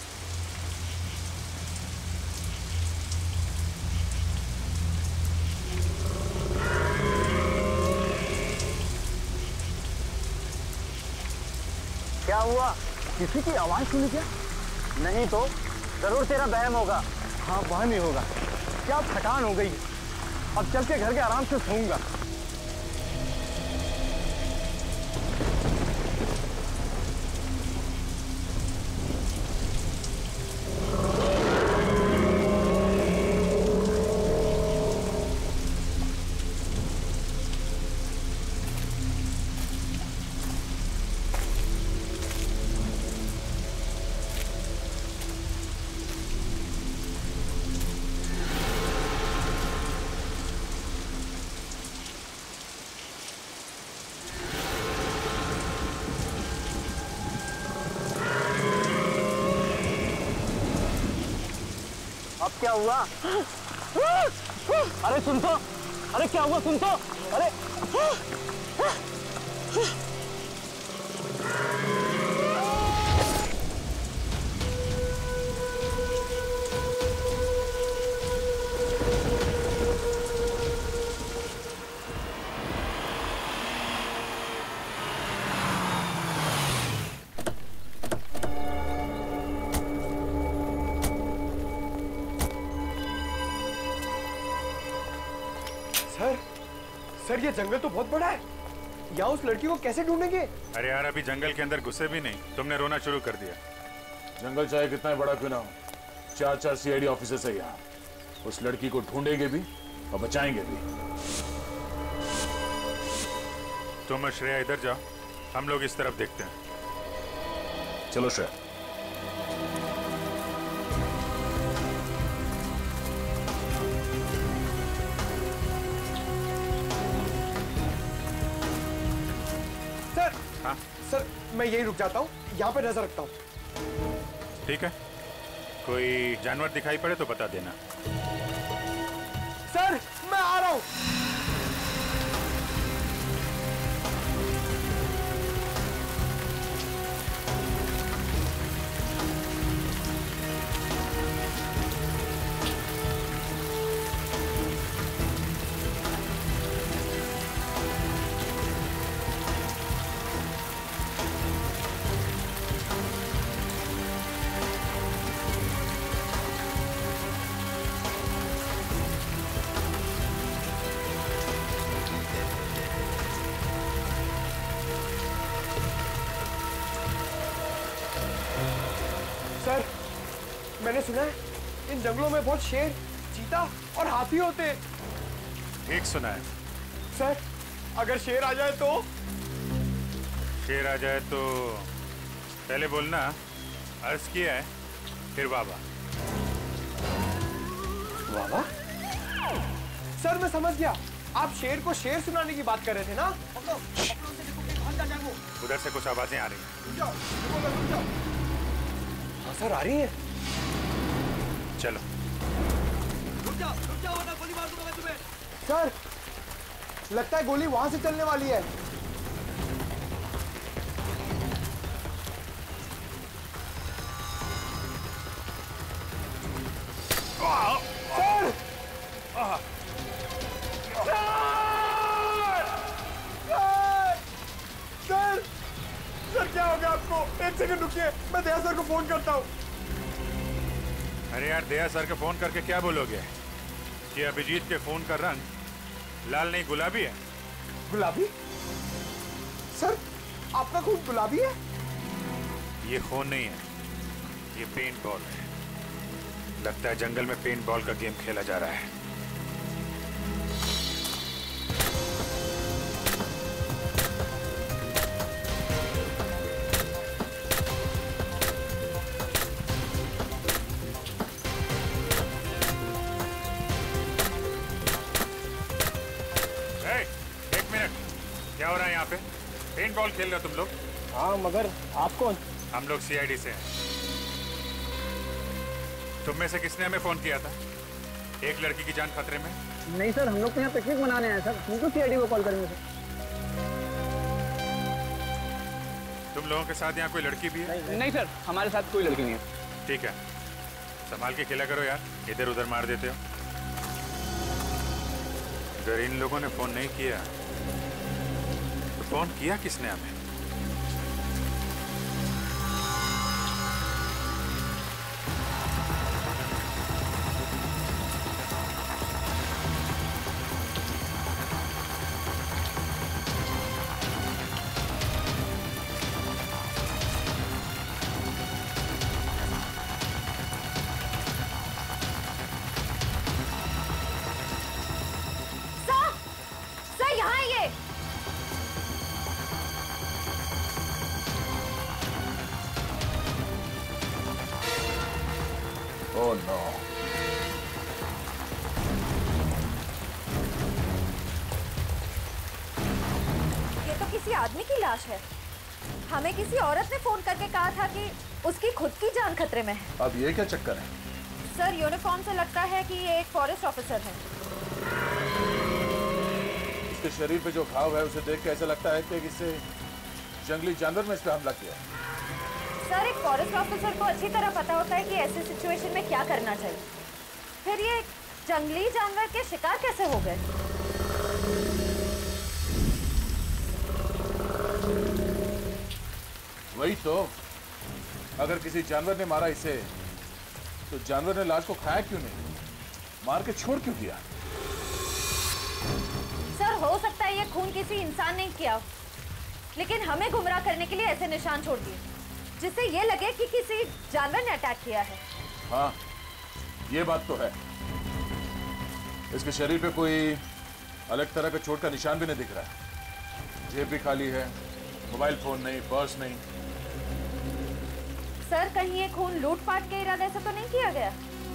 क्या हुआ? किसी की आवाज सुनी क्या? नहीं तो जरूर तेरा वहम होगा। हाँ, वहम ही होगा। क्या थकान हो गई, अब चल के घर के आराम से सोऊंगा। अब क्या हुआ? अरे सुन तो, अरे क्या हुआ सुन तो, अरे सर ये जंगल तो बहुत बड़ा है, यहाँ उस लड़की को कैसे ढूंढेंगे? अरे यार अभी जंगल के अंदर घुसे भी नहीं, तुमने रोना शुरू कर दिया। जंगल चाहे कितना ही बड़ा क्यों ना हो, 4 CID ऑफिसर्स है यहाँ। उस लड़की को ढूंढेंगे भी और बचाएंगे भी। तुम और श्रेया इधर जाओ, हम लोग इस तरफ देखते हैं। चलो श्रेया। सर मैं यही रुक जाता हूँ, यहाँ पे नजर रखता हूँ। ठीक है, कोई जानवर दिखाई पड़े तो बता देना। सर मैं आ रहा हूँ। सर मैंने सुना है इन जंगलों में बहुत शेर, चीता और हाथी होते हैं। ठीक सुना है। सर अगर शेर आ जाए तो? शेर आ जाए तो पहले बोलना अर्ज किया है, फिर बाबा। बाबा? सर मैं समझ गया, आप शेर को शेर सुनाने की बात कर रहे थे ना? उधर से कुछ आवाजें आ रही हैं। हाँ सर आ रही है। चलो रुक जाओ वरना गोली मार दूंगा मैं तुम्हें। सर लगता है गोली वहां से चलने वाली है। सर क्या हो गया आपको? एक सेकंड रुकिए, मैं दया सर को फोन करता हूँ। अरे यार दया सर को फोन करके क्या बोलोगे कि अभिजीत के फोन का रंग लाल नहीं गुलाबी है? गुलाबी? सर आपका खून गुलाबी है? ये खून नहीं है, ये पेंट बॉल है। लगता है जंगल में पेंट बॉल का गेम खेला जा रहा है। क्या हो रहा है यहाँ पे? पेंट बॉल खेल रहे हो तुम लोग? हाँ मगर आप कौन? हम लोग CID से हैं। तुम में से किसने हमें फोन किया था? एक लड़की की जान खतरे में? नहीं सर, हम लोग तो यहाँ पिकनिक मनाने आए सर, हमको CID को कॉल करेंगे सर। तुम लोगों के साथ यहाँ कोई लड़की भी है? नहीं सर, हमारे साथ कोई लड़की नहीं है। ठीक है, संभाल के खेला करो यार, इधर उधर मार देते हो। अगर इन लोगों ने फोन नहीं किया तो फोन किया किसने हमें? Oh no. ये तो किसी आदमी की लाश है। हमें किसी औरत ने फोन करके कहा था कि उसकी खुद की जान खतरे में है। अब ये क्या चक्कर है? सर यूनिफॉर्म से लगता है कि ये एक फॉरेस्ट ऑफिसर है। इसके शरीर पे जो घाव है उसे देख के ऐसा लगता है कि किसी जंगली जानवर ने इस पे हमला किया। सर एक फॉरेस्ट ऑफिसर को अच्छी तरह पता होता है कि ऐसे सिचुएशन में क्या करना चाहिए। फिर ये जंगली जानवर के शिकार कैसे हो गए? वही तो, अगर किसी जानवर ने मारा इसे तो जानवर ने लाश को खाया क्यों नहीं, मार के छोड़ क्यों दिया? सर हो सकता है ये खून किसी इंसान ने किया, लेकिन हमें गुमराह करने के लिए ऐसे निशान छोड़ दिए जिससे ये लगे कि किसी जानवर ने अटैक किया है। हाँ, ये बात तो है। इसके शरीर पे कोई अलग तरह का चोट का निशान भी नहीं दिख रहा है। जेब भी खाली है, मोबाइल फोन नहीं, पर्स नहीं। सर कहीं ये खून लूटपाट के इरादे से तो नहीं किया गया?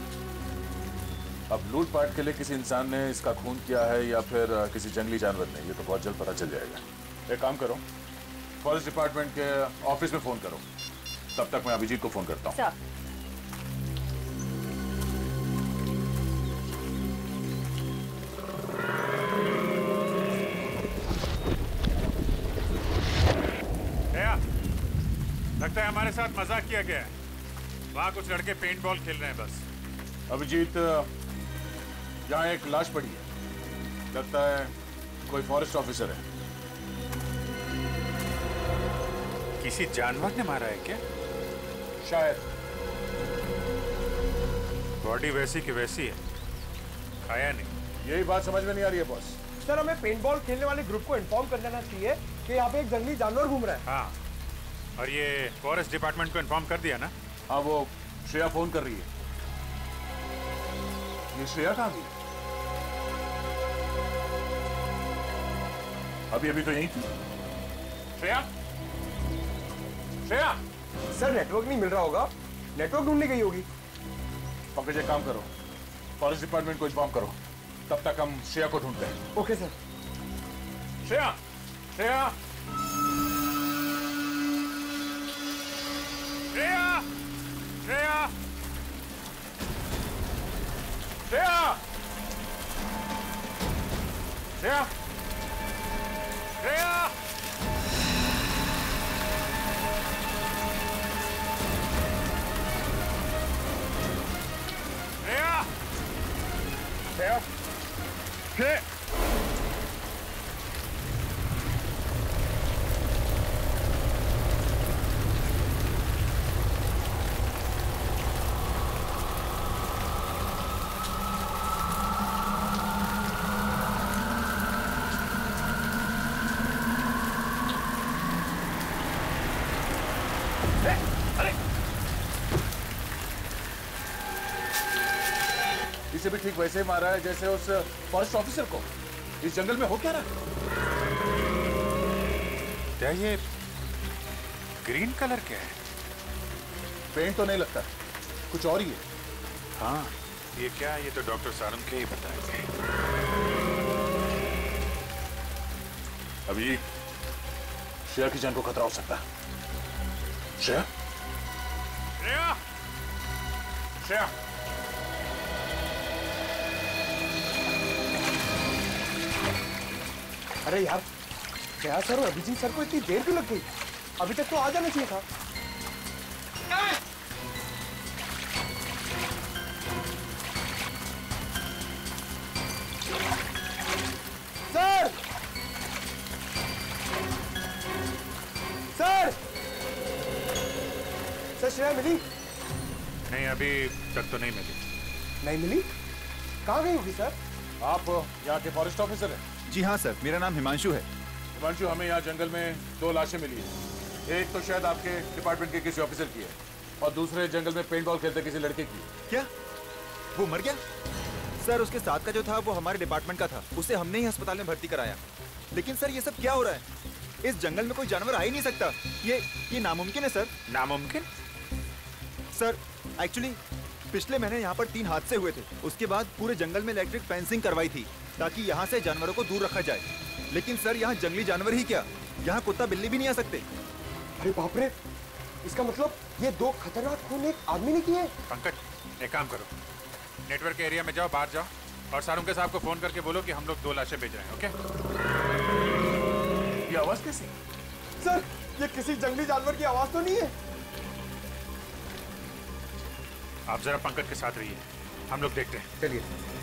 अब लूटपाट के लिए किसी इंसान ने इसका खून किया है या फिर किसी जंगली जानवर ने, ये तो बहुत जल्द पता चल जाएगा। एक काम करो, फॉरेस्ट डिपार्टमेंट के ऑफिस में फोन करो, तब तक मैं अभिजीत को फोन करता हूँ। लगता है हमारे साथ मजाक किया गया है। वहां कुछ लड़के पेंट बॉल खेल रहे हैं बस। अभिजीत, यहाँ एक लाश पड़ी है, लगता है कोई फॉरेस्ट ऑफिसर है। किसी जानवर ने मारा है क्या? शायद। बॉडी वैसी की वैसी है, खाया नहीं। यही बात समझ में नहीं आ रही है बॉस। सर हमें पेंट बॉल खेलने वाले ग्रुप को इन्फॉर्म कर देना चाहिए कि यहाँ पे एक जंगली जानवर घूम रहा है। हाँ, और ये फॉरेस्ट डिपार्टमेंट को इन्फॉर्म कर दिया ना? हाँ, वो श्रेया फोन कर रही है। ये श्रेया कहाँ गई? अभी तो यही थी। श्रेया? श्रेया? सर नेटवर्क नहीं मिल रहा होगा, नेटवर्क ढूंढने गई होगी। पंकज एक काम करो, फॉरेस्ट डिपार्टमेंट को इन्फॉर्म करो, तब तक हम श्रेया को ढूंढते हैं। Okay sir. श्रेया, श्रेया, श्रेया, श्रेया, श्रेया, श्रेया, श्रेया, श्रेया, श्रेया, इसे भी ठीक वैसे ही मारा है जैसे उस फॉरेस्ट ऑफिसर को। इस जंगल में हो क्या रहा? क्या ये ग्रीन कलर क्या है? पेंट तो नहीं लगता, कुछ और ही है। हाँ, ये क्या है? ये तो डॉक्टर सारंग के ही बताएंगे। अभी श्रेया की जान को खतरा हो सकता है। श्रेया, श्रेया, श्रेया, अरे यार, श्रेया सर और अभिजीत सर को इतनी देर क्यों लग गई? अभी तक तो आ जाना चाहिए था। सर, सर, सर श्रेया मिली? नहीं, अभी तक तो नहीं मिली। नहीं मिली? कहाँ गई होगी सर? आप यहाँ के फॉरेस्ट ऑफिसर हैं? जी हाँ सर, मेरा नाम हिमांशु है। हिमांशु, हमें यहाँ जंगल में 2 लाशें मिली है। एक तो शायद आपके डिपार्टमेंट के किसी ऑफिसर की है और दूसरे जंगल में पेंट बॉल खेलते किसी लड़के की। क्या वो मर गया? सर उसके साथ का जो था वो हमारे डिपार्टमेंट का था, उसे हमने ही अस्पताल में भर्ती कराया। लेकिन सर ये सब क्या हो रहा है? इस जंगल में कोई जानवर आ ही नहीं सकता। ये नामुमकिन है सर। नामुमकिन? सर एक्चुअली पिछले महीने यहाँ पर 3 हादसे हुए थे। उसके बाद पूरे जंगल में इलेक्ट्रिक फेंसिंग करवाई थी ताकि यहाँ से जानवरों को दूर रखा जाए। लेकिन सर यहाँ जंगली जानवर ही क्या, यहाँ कुत्ता बिल्ली भी नहीं आ सकते। अरे बाप रे, इसका मतलब ये 2 खतरनाक खून एक आदमी ने किए। पंकज एक काम करो, नेटवर्क एरिया में जाओ, बाहर जाओ और सारुंके साहब को फोन करके बोलो कि हम लोग 2 लाशें भेज रहे हैं। ओके? ये आवाज कैसी? सर ये किसी जंगली जानवर की आवाज तो नहीं है? आप जरा पंकज के साथ रहिए, हम लोग देखते हैं। चलिए।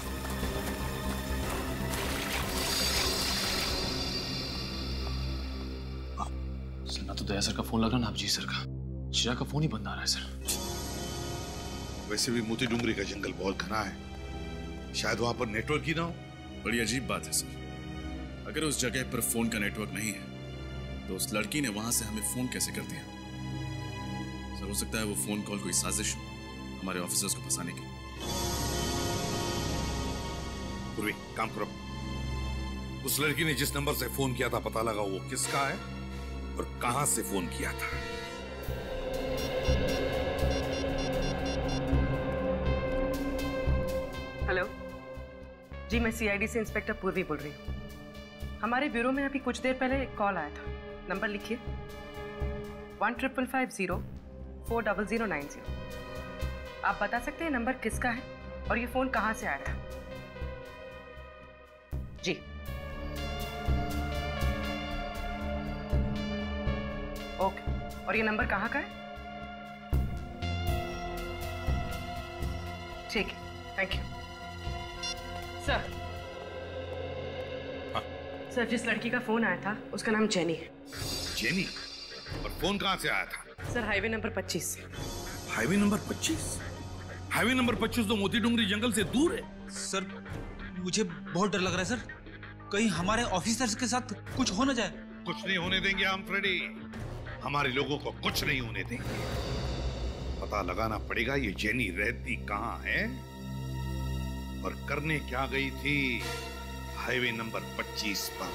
सर ना तो दया सर का फोन लग रहा ना अभिजीत सर का। श्रेया का फोन ही बंद आ रहा है सर। वैसे भी मोती डूंगरी का जंगल बहुत घना है, शायद वहां पर नेटवर्क ही ना हो। बड़ी अजीब बात है सर। अगर उस जगह पर फोन का नेटवर्क नहीं है तो उस लड़की ने वहां से हमें फोन कैसे कर दिया? सर हो सकता है वो फोन कॉल कोई साजिश हो हमारे ऑफिसर्स को फंसाने की। पूर्वी काम करो, उस लड़की ने जिस नंबर से फोन किया था पता लगा वो किसका है और कहां से फोन किया था। हेलो जी, मैं सीआईडी से इंस्पेक्टर पूर्वी बोल रही हूँ। हमारे ब्यूरो में अभी कुछ देर पहले एक कॉल आया था। नंबर लिखिए 1550-40090। आप बता सकते हैं नंबर किसका है और ये फोन कहाँ से आया था? जी ओके, और ये नंबर कहाँ का है? ठीक है, थैंक यू सर। सर जिस लड़की का फोन आया था उसका नाम जेनी है। जेनी? और फोन कहां से आया था? सर हाईवे नंबर 25 से। Highway number 25? हाईवे नंबर 25 तो मोती डूंगरी जंगल से दूर है। सर मुझे बहुत डर लग रहा है सर, कहीं हमारे ऑफिसर्स के साथ कुछ हो ना जाए। कुछ नहीं होने देंगे हम फ्रेडी, हमारे लोगों को कुछ नहीं होने देंगे। पता लगाना पड़ेगा ये जेनी रहती कहां है और करने क्या गई थी हाईवे नंबर 25 पर।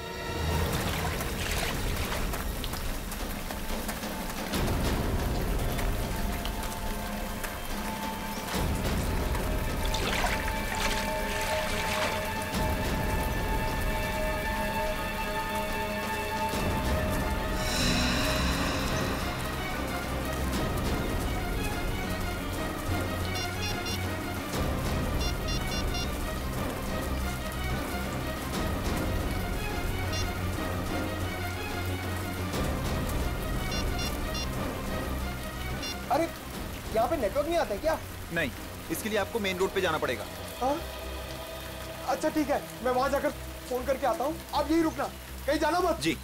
अरे यहाँ पे नेटवर्क नहीं आता है क्या? नहीं, इसके लिए आपको मेन रोड पे जाना पड़ेगा। हाँ? अच्छा ठीक है, मैं वहां जाकर फोन करके आता हूँ। आप यही रुकना, कहीं जाना मत। जी।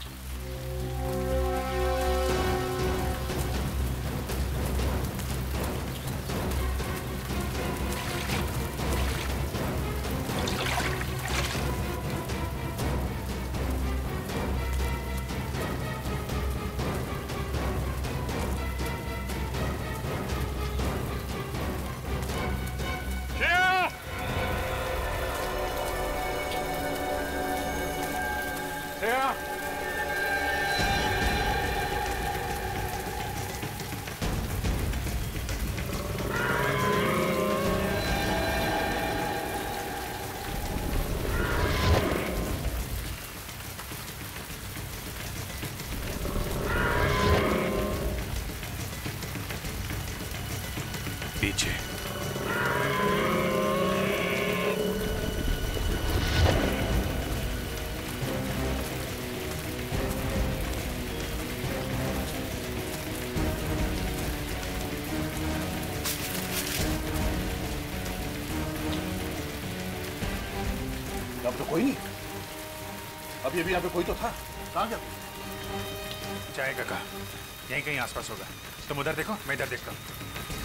पीछे अब तो कोई नहीं। अब ये भी यहाँ पे कोई तो था, कहाँ गया? चाय काका यहीं कहीं आसपास होगा। तुम उधर देखो, मैं इधर देखता हूँ।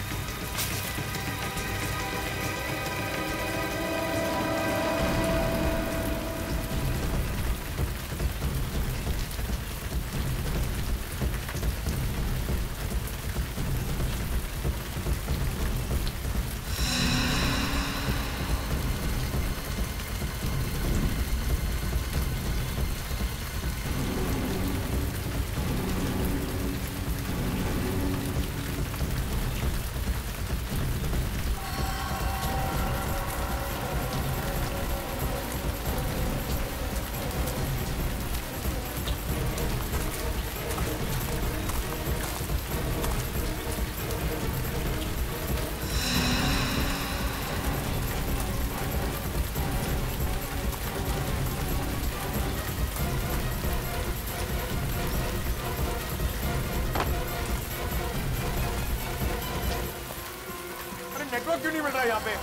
नेटवर्क क्यों नहीं मिल रहा है यहाँ पे?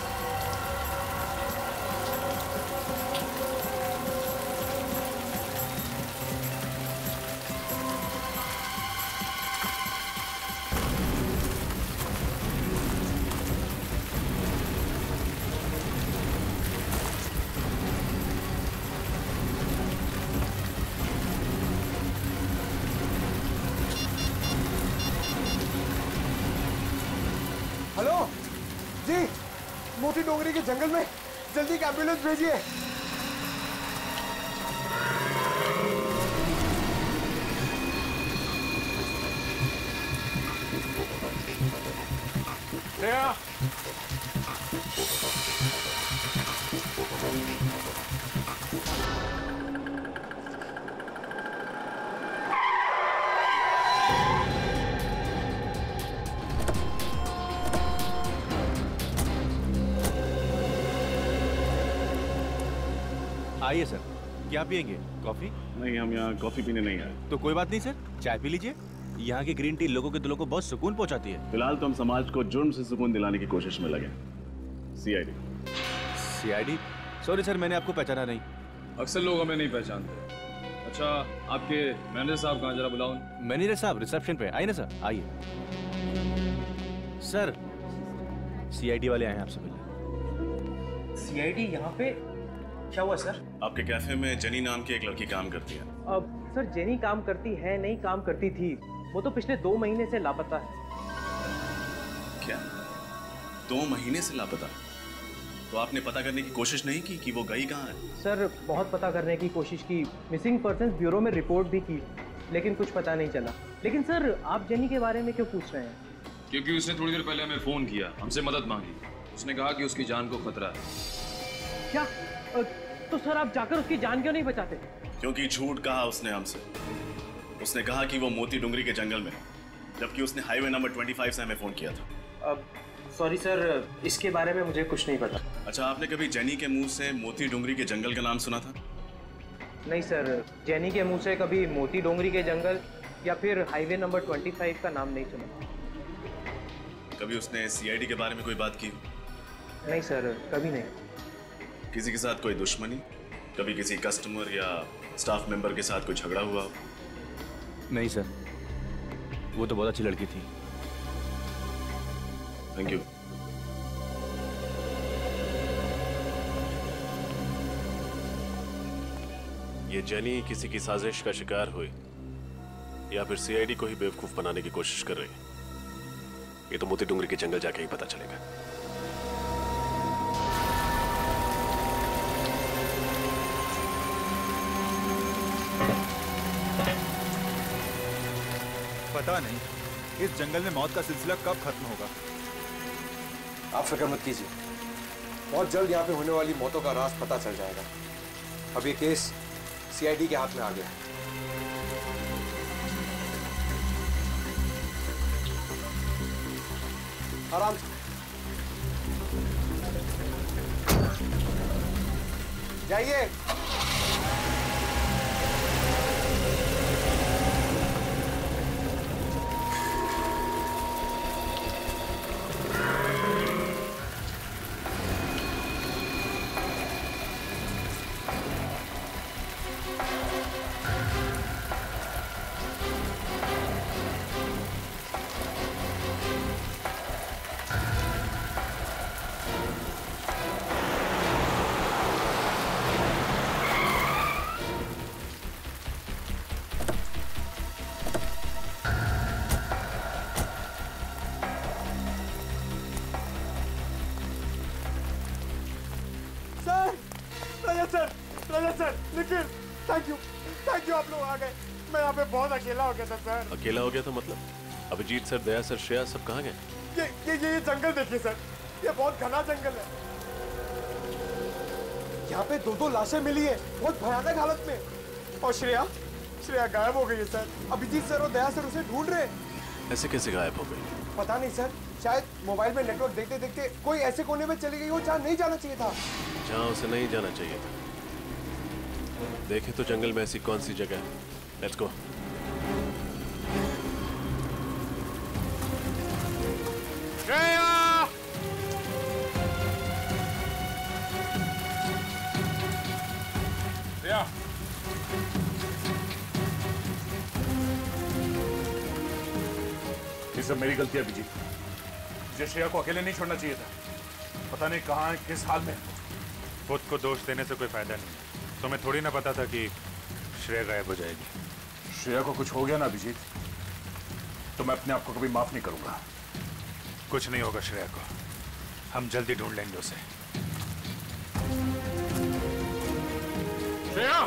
डोंगरी के जंगल में, जल्दी एक एम्बुलेंस भेजिए। श्रेया, आइए सर, क्या पियेंगे? कॉफी? नहीं, हम यहाँ कॉफी पीने नहीं आए। तो कोई बात नहीं सर, चाय पी लीजिए। यहाँ की ग्रीन टी लोगों के दिलों को बहुत सुकून पहुँचाती है। फिलहाल तो हम समाज को जुर्म से सुकून दिलाने की कोशिश में लगे। सीआईडी। सीआईडी? सॉरी सर, मैंने आपको पहचाना नहीं। अक्सर लोग हमें नहीं पहचानते। अच्छा, आपके मैनेजर साहब कहाँ, जरा बुलाओ। मैनेजर साहब रिसेप्शन पे। आइए ना सर, आइए। सर, सीआईडी वाले आए हैं आपसे मिलने। सीआईडी यहाँ पे? क्या हुआ सर? आपके कैफे में जेनी नाम की एक लड़की काम करती है। अब सर, जेनी काम करती है नहीं, काम करती थी। वो तो पिछले 2 महीने से लापता है। क्या? 2 महीने से लापता? तो आपने पता करने की कोशिश नहीं की कि वो गई कहाँ है? सर, बहुत पता करने की कोशिश की, मिसिंग पर्सन्स ब्यूरो में रिपोर्ट भी की, लेकिन कुछ पता नहीं चला। लेकिन सर, आप जेनी के बारे में क्यों पूछ रहे हैं? क्योंकि उसने थोड़ी देर पहले हमें फोन किया, हमसे मदद मांगी। उसने कहा कि उसकी जान को खतरा है। क्या? तो सर, आप जाकर उसकी जान क्यों नहीं बचाते? क्योंकि झूठ कहा उसने हमसे। उसने कहा कि वो मोती डुंगरी के जंगल में, जबकि उसने हाईवे नंबर 25 से हमें फोन किया था। सॉरी सर, इसके बारे में मुझे कुछ नहीं पता। अच्छा, आपने कभी जेनी के मुंह से मोती डुंगरी के जंगल का नाम सुना था? नहीं सर, जेनी के मुंह से कभी मोती डोंगरी के जंगल या फिर हाईवे नंबर 25 का नाम नहीं सुना। कभी उसने सीआईडी के बारे में कोई बात की? नहीं सर, कभी नहीं। किसी के साथ कोई दुश्मनी? कभी किसी कस्टमर या स्टाफ मेंबर के साथ कोई झगड़ा हुआ? नहीं सर, वो तो बहुत अच्छी लड़की थी। Thank you. ये जेनी किसी की साजिश का शिकार हुई या फिर सीआईडी को ही बेवकूफ बनाने की कोशिश कर रही है, ये तो मोती डुंगरी के जंगल जाके ही पता चलेगा। पता नहीं इस जंगल में मौत का सिलसिला कब खत्म होगा। आप फिक्र मत कीजिए, बहुत जल्द यहाँ पे होने वाली मौतों का राज पता चल जाएगा। अब ये केस सीआईडी के हाथ में आ गया। आराम से जाइए। थैंक यू, आप लोग आ गए। मैं यहाँ पे बहुत अकेला हो गया था सर। अकेला हो गया था मतलब? अभिजीत सर, दया सर, श्रेया सब कहाँ गए? ये जंगल देखिए सर, ये बहुत घना जंगल है। यहाँ पे 2 लाशें मिली है, बहुत भयानक हालत में। और श्रेया गायब हो गई है सर। अभिजीत सर और दया सर उसे ढूंढ रहे हैं। ऐसे कैसे गायब हो गई? पता नहीं सर, शायद मोबाइल में नेटवर्क देखते देखते कोई ऐसे कोने में चली गई हो जहाँ नहीं जाना चाहिए था। जहाँ उसे नहीं जाना चाहिए था। देखे तो जंगल में ऐसी कौन सी जगह है। Let's go. श्रेया! श्रेया! ये सब मेरी गलती है अभिजीत। मुझे श्रेया को अकेले नहीं छोड़ना चाहिए था। पता नहीं कहाँ है, किस हाल में। खुद को दोष देने से कोई फायदा नहीं। तुम्हें थोड़ी ना पता था कि श्रेया गायब हो जाएगी। श्रेया को कुछ हो गया ना अभिजीत, तो मैं अपने आप को कभी माफ नहीं करूंगा। कुछ नहीं होगा श्रेया को, हम जल्दी ढूंढ लेंगे उसे। श्रेया!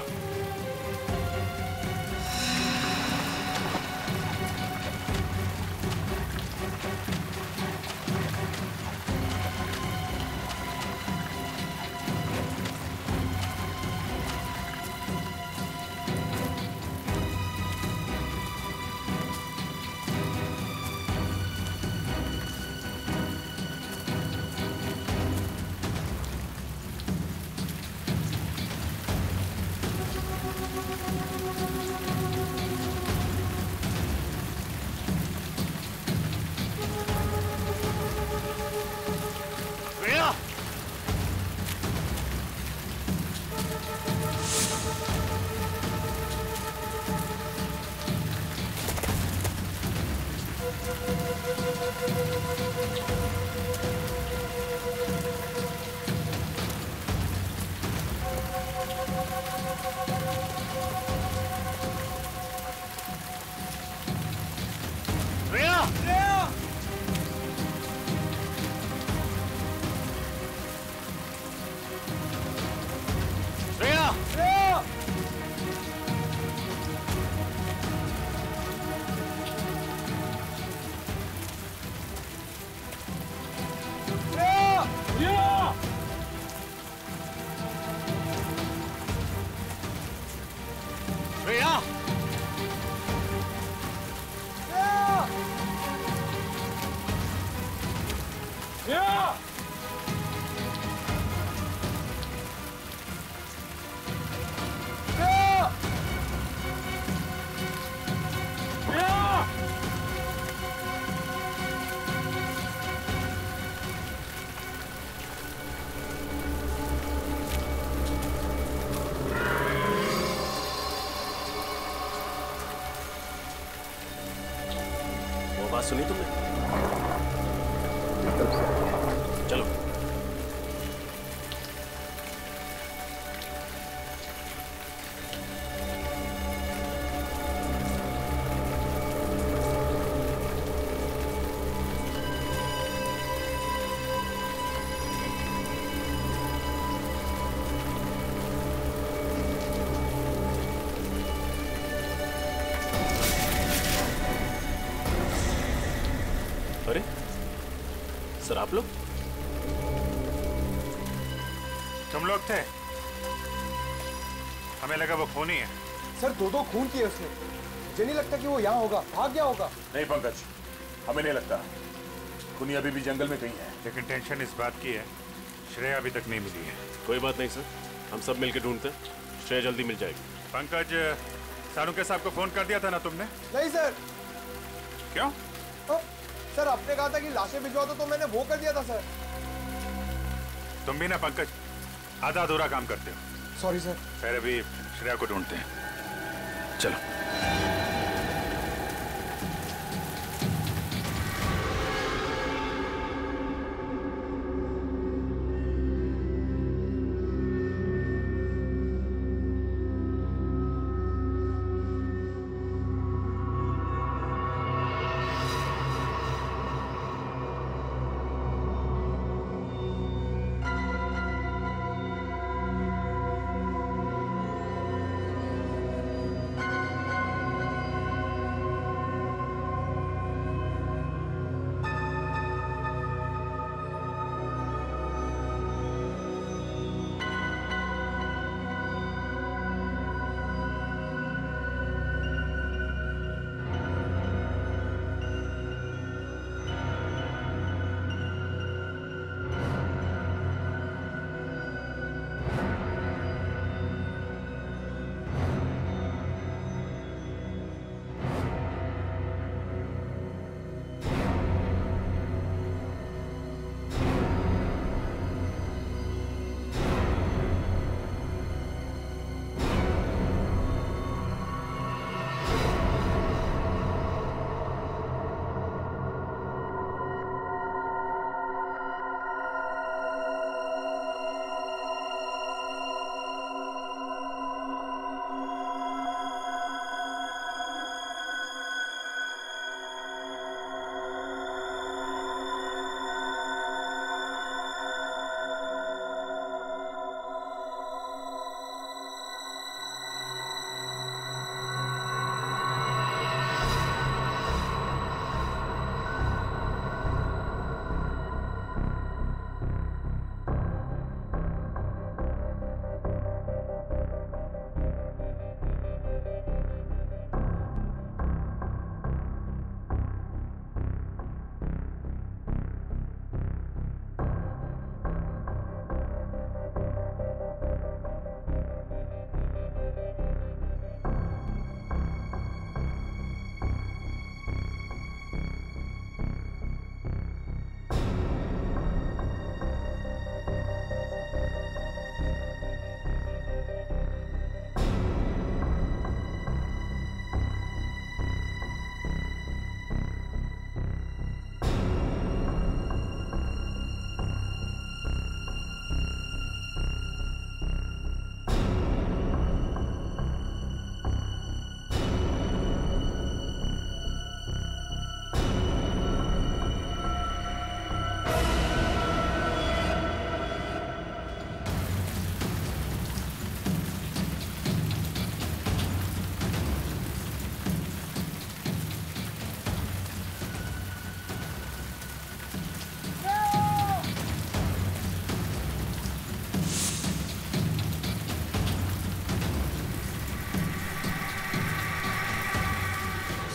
बात सुनी तुमने? चलो। अरे सर, आप लोग? तुम लोग थे? हमें लगा वो खूनी है। सर दो खून किए उसने। मुझे नहीं लगता कि वो यहाँ होगा, भाग गया होगा। नहीं पंकज, हमें नहीं लगता। खूनी अभी भी जंगल में कहीं है। लेकिन टेंशन इस बात की है, श्रेया अभी तक नहीं मिली है। कोई बात नहीं सर, हम सब मिलकर ढूंढते हैं, श्रेया जल्दी मिल जाएगी। पंकज, सारुके साहब को फोन कर दिया था ना तुमने? नहीं सर। क्यों? सर आपने कहा था कि लाशें भिजवा दो, तो मैंने वो कर दिया था सर। तुम भी ना पंकज आधा अधूरा काम करते हो। Sorry sir. फिर अभी श्रेया को ढूंढते हैं, चलो।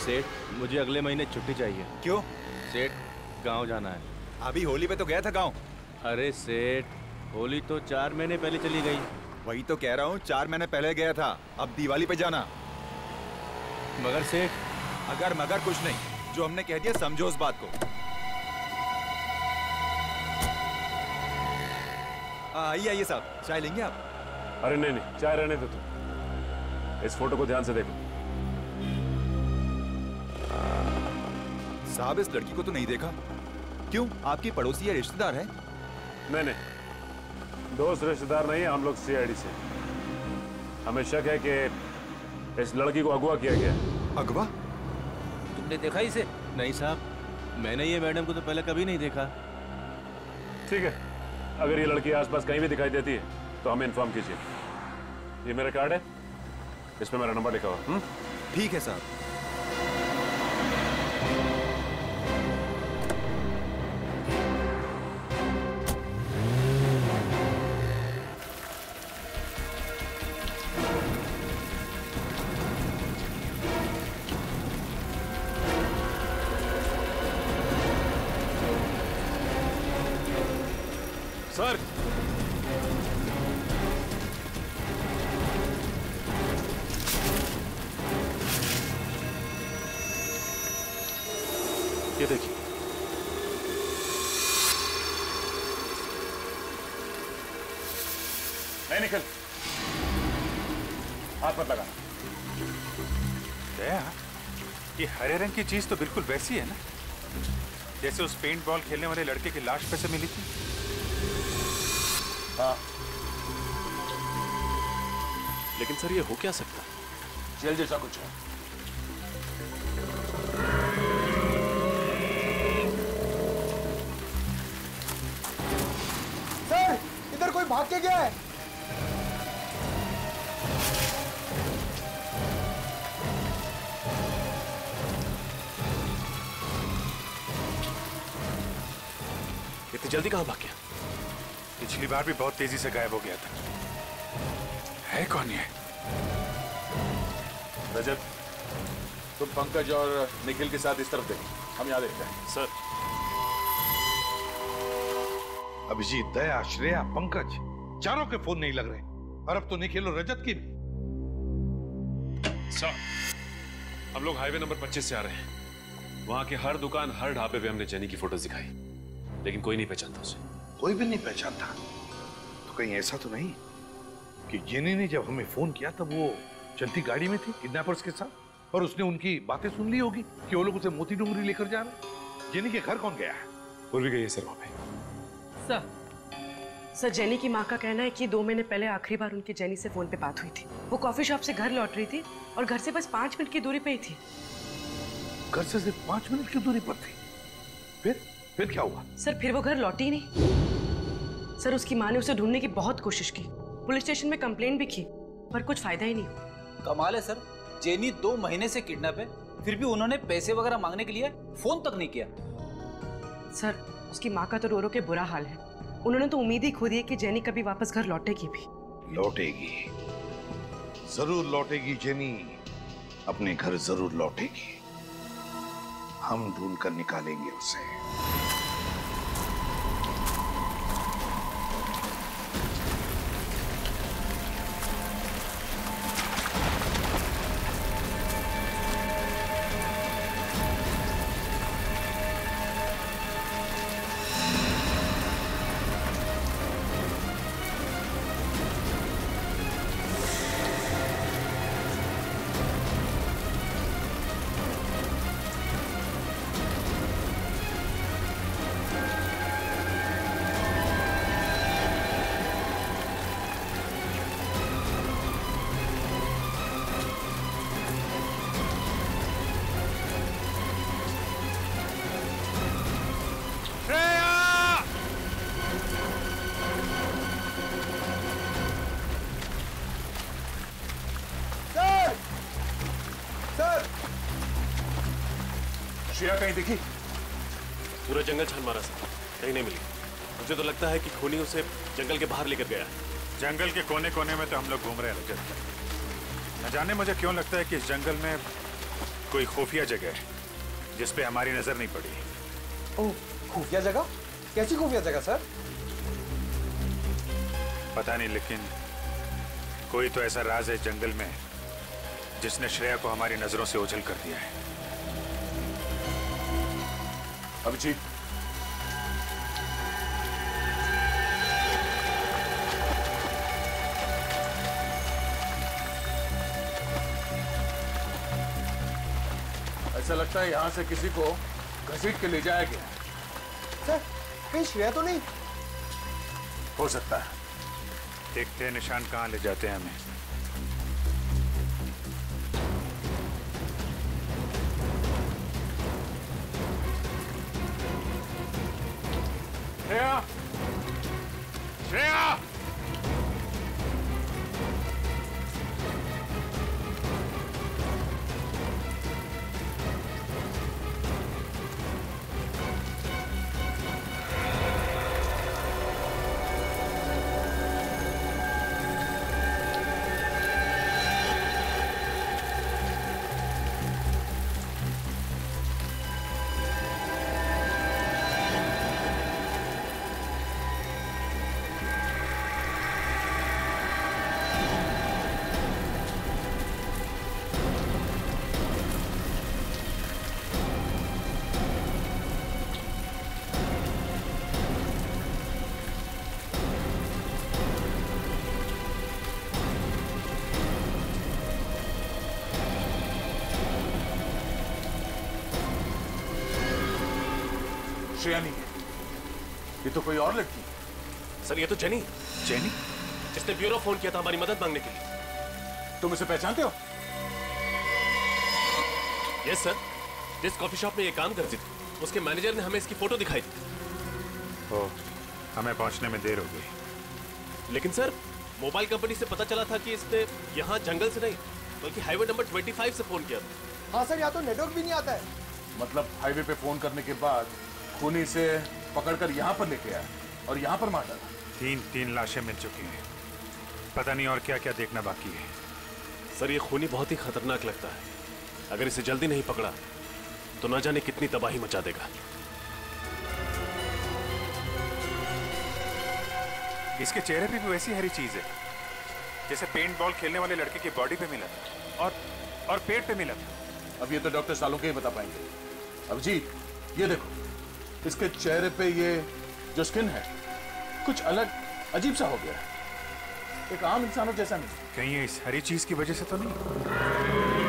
सेठ, मुझे अगले महीने छुट्टी चाहिए। क्यों? सेठ, गांव जाना है। अभी होली पे तो गया था गांव। अरे सेठ, होली तो 4 महीने पहले चली गई। वही तो कह रहा हूँ, 4 महीने पहले गया था, अब दिवाली पे जाना। मगर सेठ, अगर मगर कुछ नहीं, जो हमने कह दिया समझो उस बात को। आइए आइए साहब, चाय लेंगे आप? अरे नहीं नहीं, चाय रहने दो तुम। इस फोटो को ध्यान से देखो। साहब, इस लड़की को तो नहीं देखा। क्यों, आपकी पड़ोसी या रिश्तेदार है? नहीं नहीं, दोस्त रिश्तेदार नहीं, हम लोग सीआईडी से। हमें शक है कि इस लड़की को अगवा किया गया। अगवा? तुमने देखा इसे? नहीं साहब, मैंने ये मैडम को तो पहले कभी नहीं देखा। ठीक है, अगर ये लड़की आसपास कहीं भी दिखाई देती है तो हमें इन्फॉर्म कीजिए। ये मेरा कार्ड है, इस पे मेरा नंबर लिखा हुआ। ठीक है साहब। सर, ये देखिए। नहीं निकल, हाथ मत लगा। दया, ये हरे रंग की चीज तो बिल्कुल वैसी है ना, जैसे उस पेंट बॉल खेलने वाले लड़के की लाश पे से मिली थी। हाँ, लेकिन सर ये हो क्या सकता? जेल जैसा कुछ है। सर, इधर कोई भाग के गया है। इतनी जल्दी कहां भाग गया? पिछली बार भी बहुत तेजी से गायब हो गया था। है कौन ये? रजत, तुम पंकज और निखिल के साथ इस तरफ देखो, हम यहाँ देखते हैं। सर। अभिजीत, दया, श्रेया, पंकज, चारों के फोन नहीं लग रहे, और अब तो निखिल और रजत की भी। सर, हम लोग हाईवे नंबर 25 से आ रहे हैं। वहां के हर दुकान, हर ढाबे पे हमने जेनी की फोटोज दिखाई, लेकिन कोई नहीं पहचानता उसे। कोई भी नहीं पहचानता? तो कहीं ऐसा तो नहीं कि जेनी ने जब हमें फोन किया तब वो चलती गाड़ी में थी किडनैपर्स के साथ, और उसने उनकी बातें सुन ली होगी कि वो लोग उसे मोती डूंगरी लेकर जा रहे। जेनी के घर कौन गया है? भूल भी गई है सर वहां पे। सर, जेनी की माँ का कहना है कि 2 महीने पहले आखिरी बार उनकी जेनी से फोन पे बात हुई थी। वो कॉफी शॉप से घर लौट रही थी और घर से बस 5 मिनट की दूरी पे ही थी। घर से सिर्फ 5 मिनट की दूरी पर थी? फिर क्या हुआ? सर, फिर वो घर लौटी ही नहीं। सर, उसकी माँ ने उसे ढूंढने की बहुत कोशिश की, पुलिस स्टेशन में कंप्लेन भी की, पर कुछ फायदा ही नहीं हुआ। कमाल है सर, जेनी 2 महीने से किडनैप है, फिर भी उन्होंने पैसे वगैरह मांगने के लिए फोन तक नहीं किया। सर, उसकी माँ का तो रो रो के बुरा हाल है। उन्होंने तो उम्मीद ही खो दी है कि जेनी कभी वापस घर लौटेगी भी। लौटेगी, जरूर लौटेगी जेनी, अपने घर जरूर लौटेगी। हम ढूंढ कर निकालेंगे उसे। श्रेया कहीं दिखी? पूरा जंगल छान मारा सर, कहीं नहीं मिली। मुझे तो लगता है कि खूनी उसे जंगल के बाहर लेकर गया। जंगल के कोने कोने में तो हम लोग घूम रहे हैं रजत। न जाने मुझे क्यों लगता है कि इस जंगल में कोई खुफिया जगह है जिस पे हमारी नजर नहीं पड़ी। ओह, खुफिया जगह? कैसी खुफिया जगह सर? पता नहीं, लेकिन कोई तो ऐसा राज है जंगल में जिसने श्रेया को हमारी नजरों से ओझल कर दिया है। अभिजीत, ऐसा लगता है यहां से किसी को घसीट के ले जाया गया। सर, कहीं श्रेया तो नहीं? हो सकता है। देखते हैं निशान कहां ले जाते हैं हमें। श्रेया! श्रेया! श्रेया नहीं है, ये तो कोई और लड़की है। सर, ये तो जेनी। जेनी? जिसने ब्यूरो फोन किया था हमारी मदद मांगने के लिए। तुम इसे पहचानते हो? यस सर, जिस कॉफी शॉप में ये काम करती थी उसके मैनेजर ने हमें इसकी फोटो दिखाई थी। ओह, हमें पहुंचने में देर हो गई। लेकिन सर, मोबाइल कंपनी से पता चला था कि इसने यहाँ जंगल से नहीं बल्कि हाईवे नंबर 25 से फोन किया था। हाँ सर, यहाँ तो नेटवर्क भी नहीं आता है। मतलब हाईवे पे फोन करने के बाद खूनी से पकड़कर यहाँ पर लेके आया और यहाँ पर मार डाला। तीन लाशें मिल चुकी हैं। पता नहीं और क्या क्या देखना बाकी है। सर, ये खूनी बहुत ही खतरनाक लगता है। अगर इसे जल्दी नहीं पकड़ा तो न जाने कितनी तबाही मचा देगा। इसके चेहरे पे भी वैसी हरी चीज है जैसे पेंट बॉल खेलने वाले लड़के की बॉडी पे मिला था और पेट पे मिला था। अब ये तो डॉक्टर सालों के ही बता पाएंगे। अभिजीत, ये देखो, इसके चेहरे पे ये जो स्किन है कुछ अलग अजीब सा हो गया है, एक आम इंसानों जैसा नहीं। कहीं ये इस हरी चीज की वजह से तो नहीं?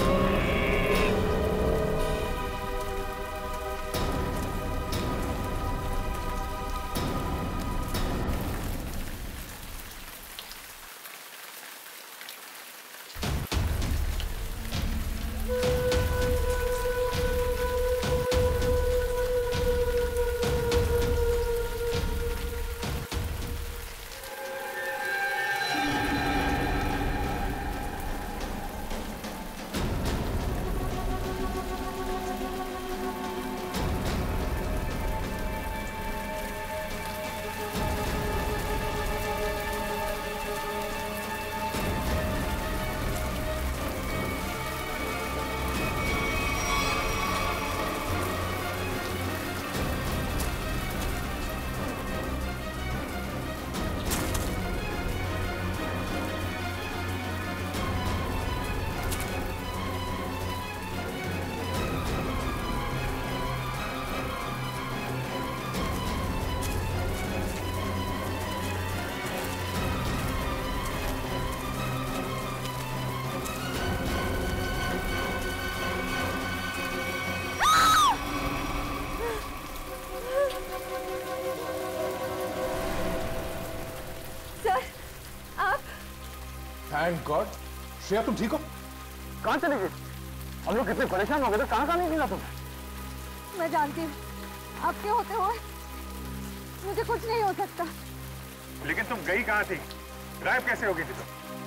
Thank God. श्रेया, तुम ठीक हो? कहाँ चले गए? हम लोग कितने परेशान हो गए थे, कहाँ नहीं मिला तुम्हें? मैं जानती हूँ आपके होते हुए मुझे कुछ नहीं हो सकता। लेकिन तुम गई कहाँ थी? गायब कैसे हो गई थी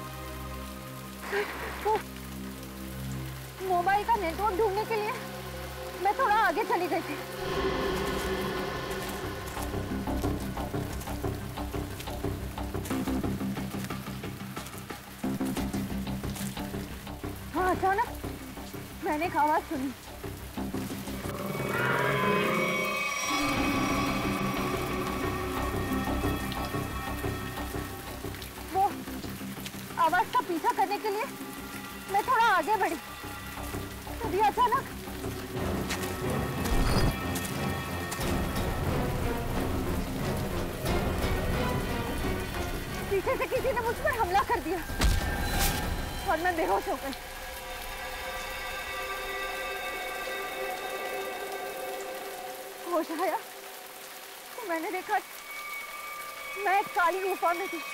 तुम? मोबाइल का नेटवर्क ढूंढने के लिए मैं थोड़ा आगे चली गई थी। हाँ, अचानक मैंने एक आवाज सुनी। वो आवाज का पीछा करने के लिए मैं थोड़ा आगे बढ़ी, तभी अचानक पीछे से किसी ने मुझ पर हमला कर दिया और मैं बेहोश हो गई। होश आया तो मैंने देखा मैं एक काली गुफा में थी।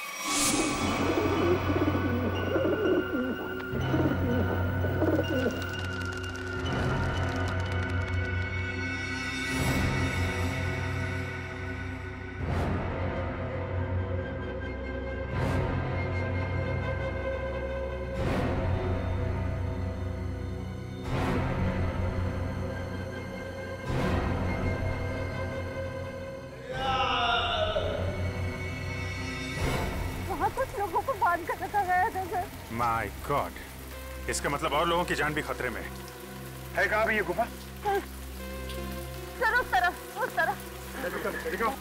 माय गॉड, इसका मतलब और लोगों की जान भी खतरे में है। कहाँ भी ये गुफा? सर उस तरफ। देखो।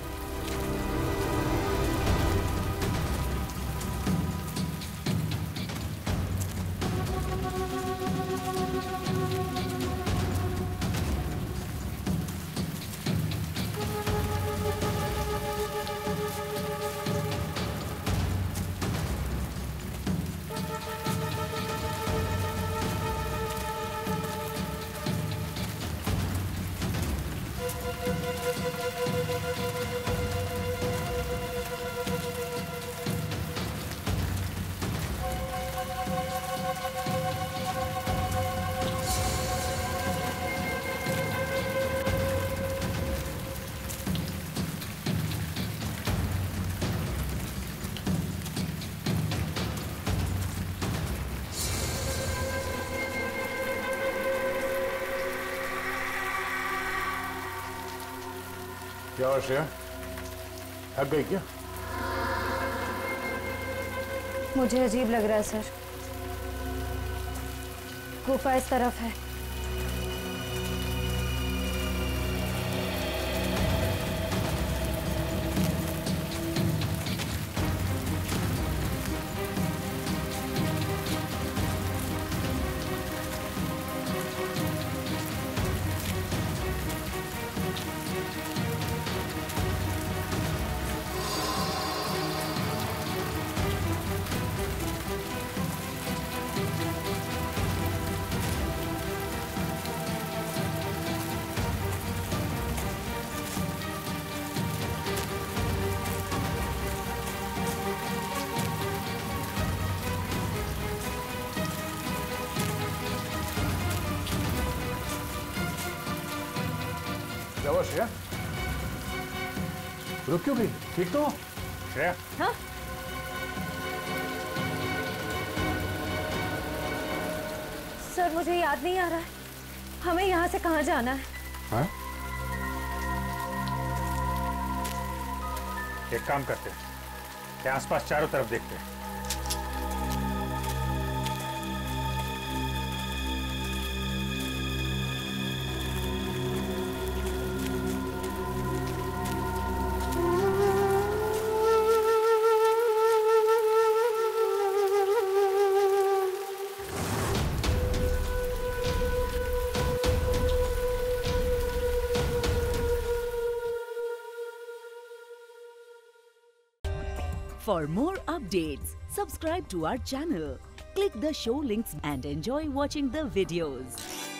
क्या हुआ श्रेया, थक गई क्या? मुझे अजीब लग रहा है सर। गुफा इस तरफ है। क्या हुआ श्रेया, रुक क्यों गई? ठीक तो हो श्रेया? हाँ? सर मुझे याद नहीं आ रहा है, हमें यहाँ से कहाँ जाना है? हाँ? एक काम करते हैं, क्या आसपास चारों तरफ देखते हैं। For more updates, subscribe to our channel, click the show links and enjoy watching the videos.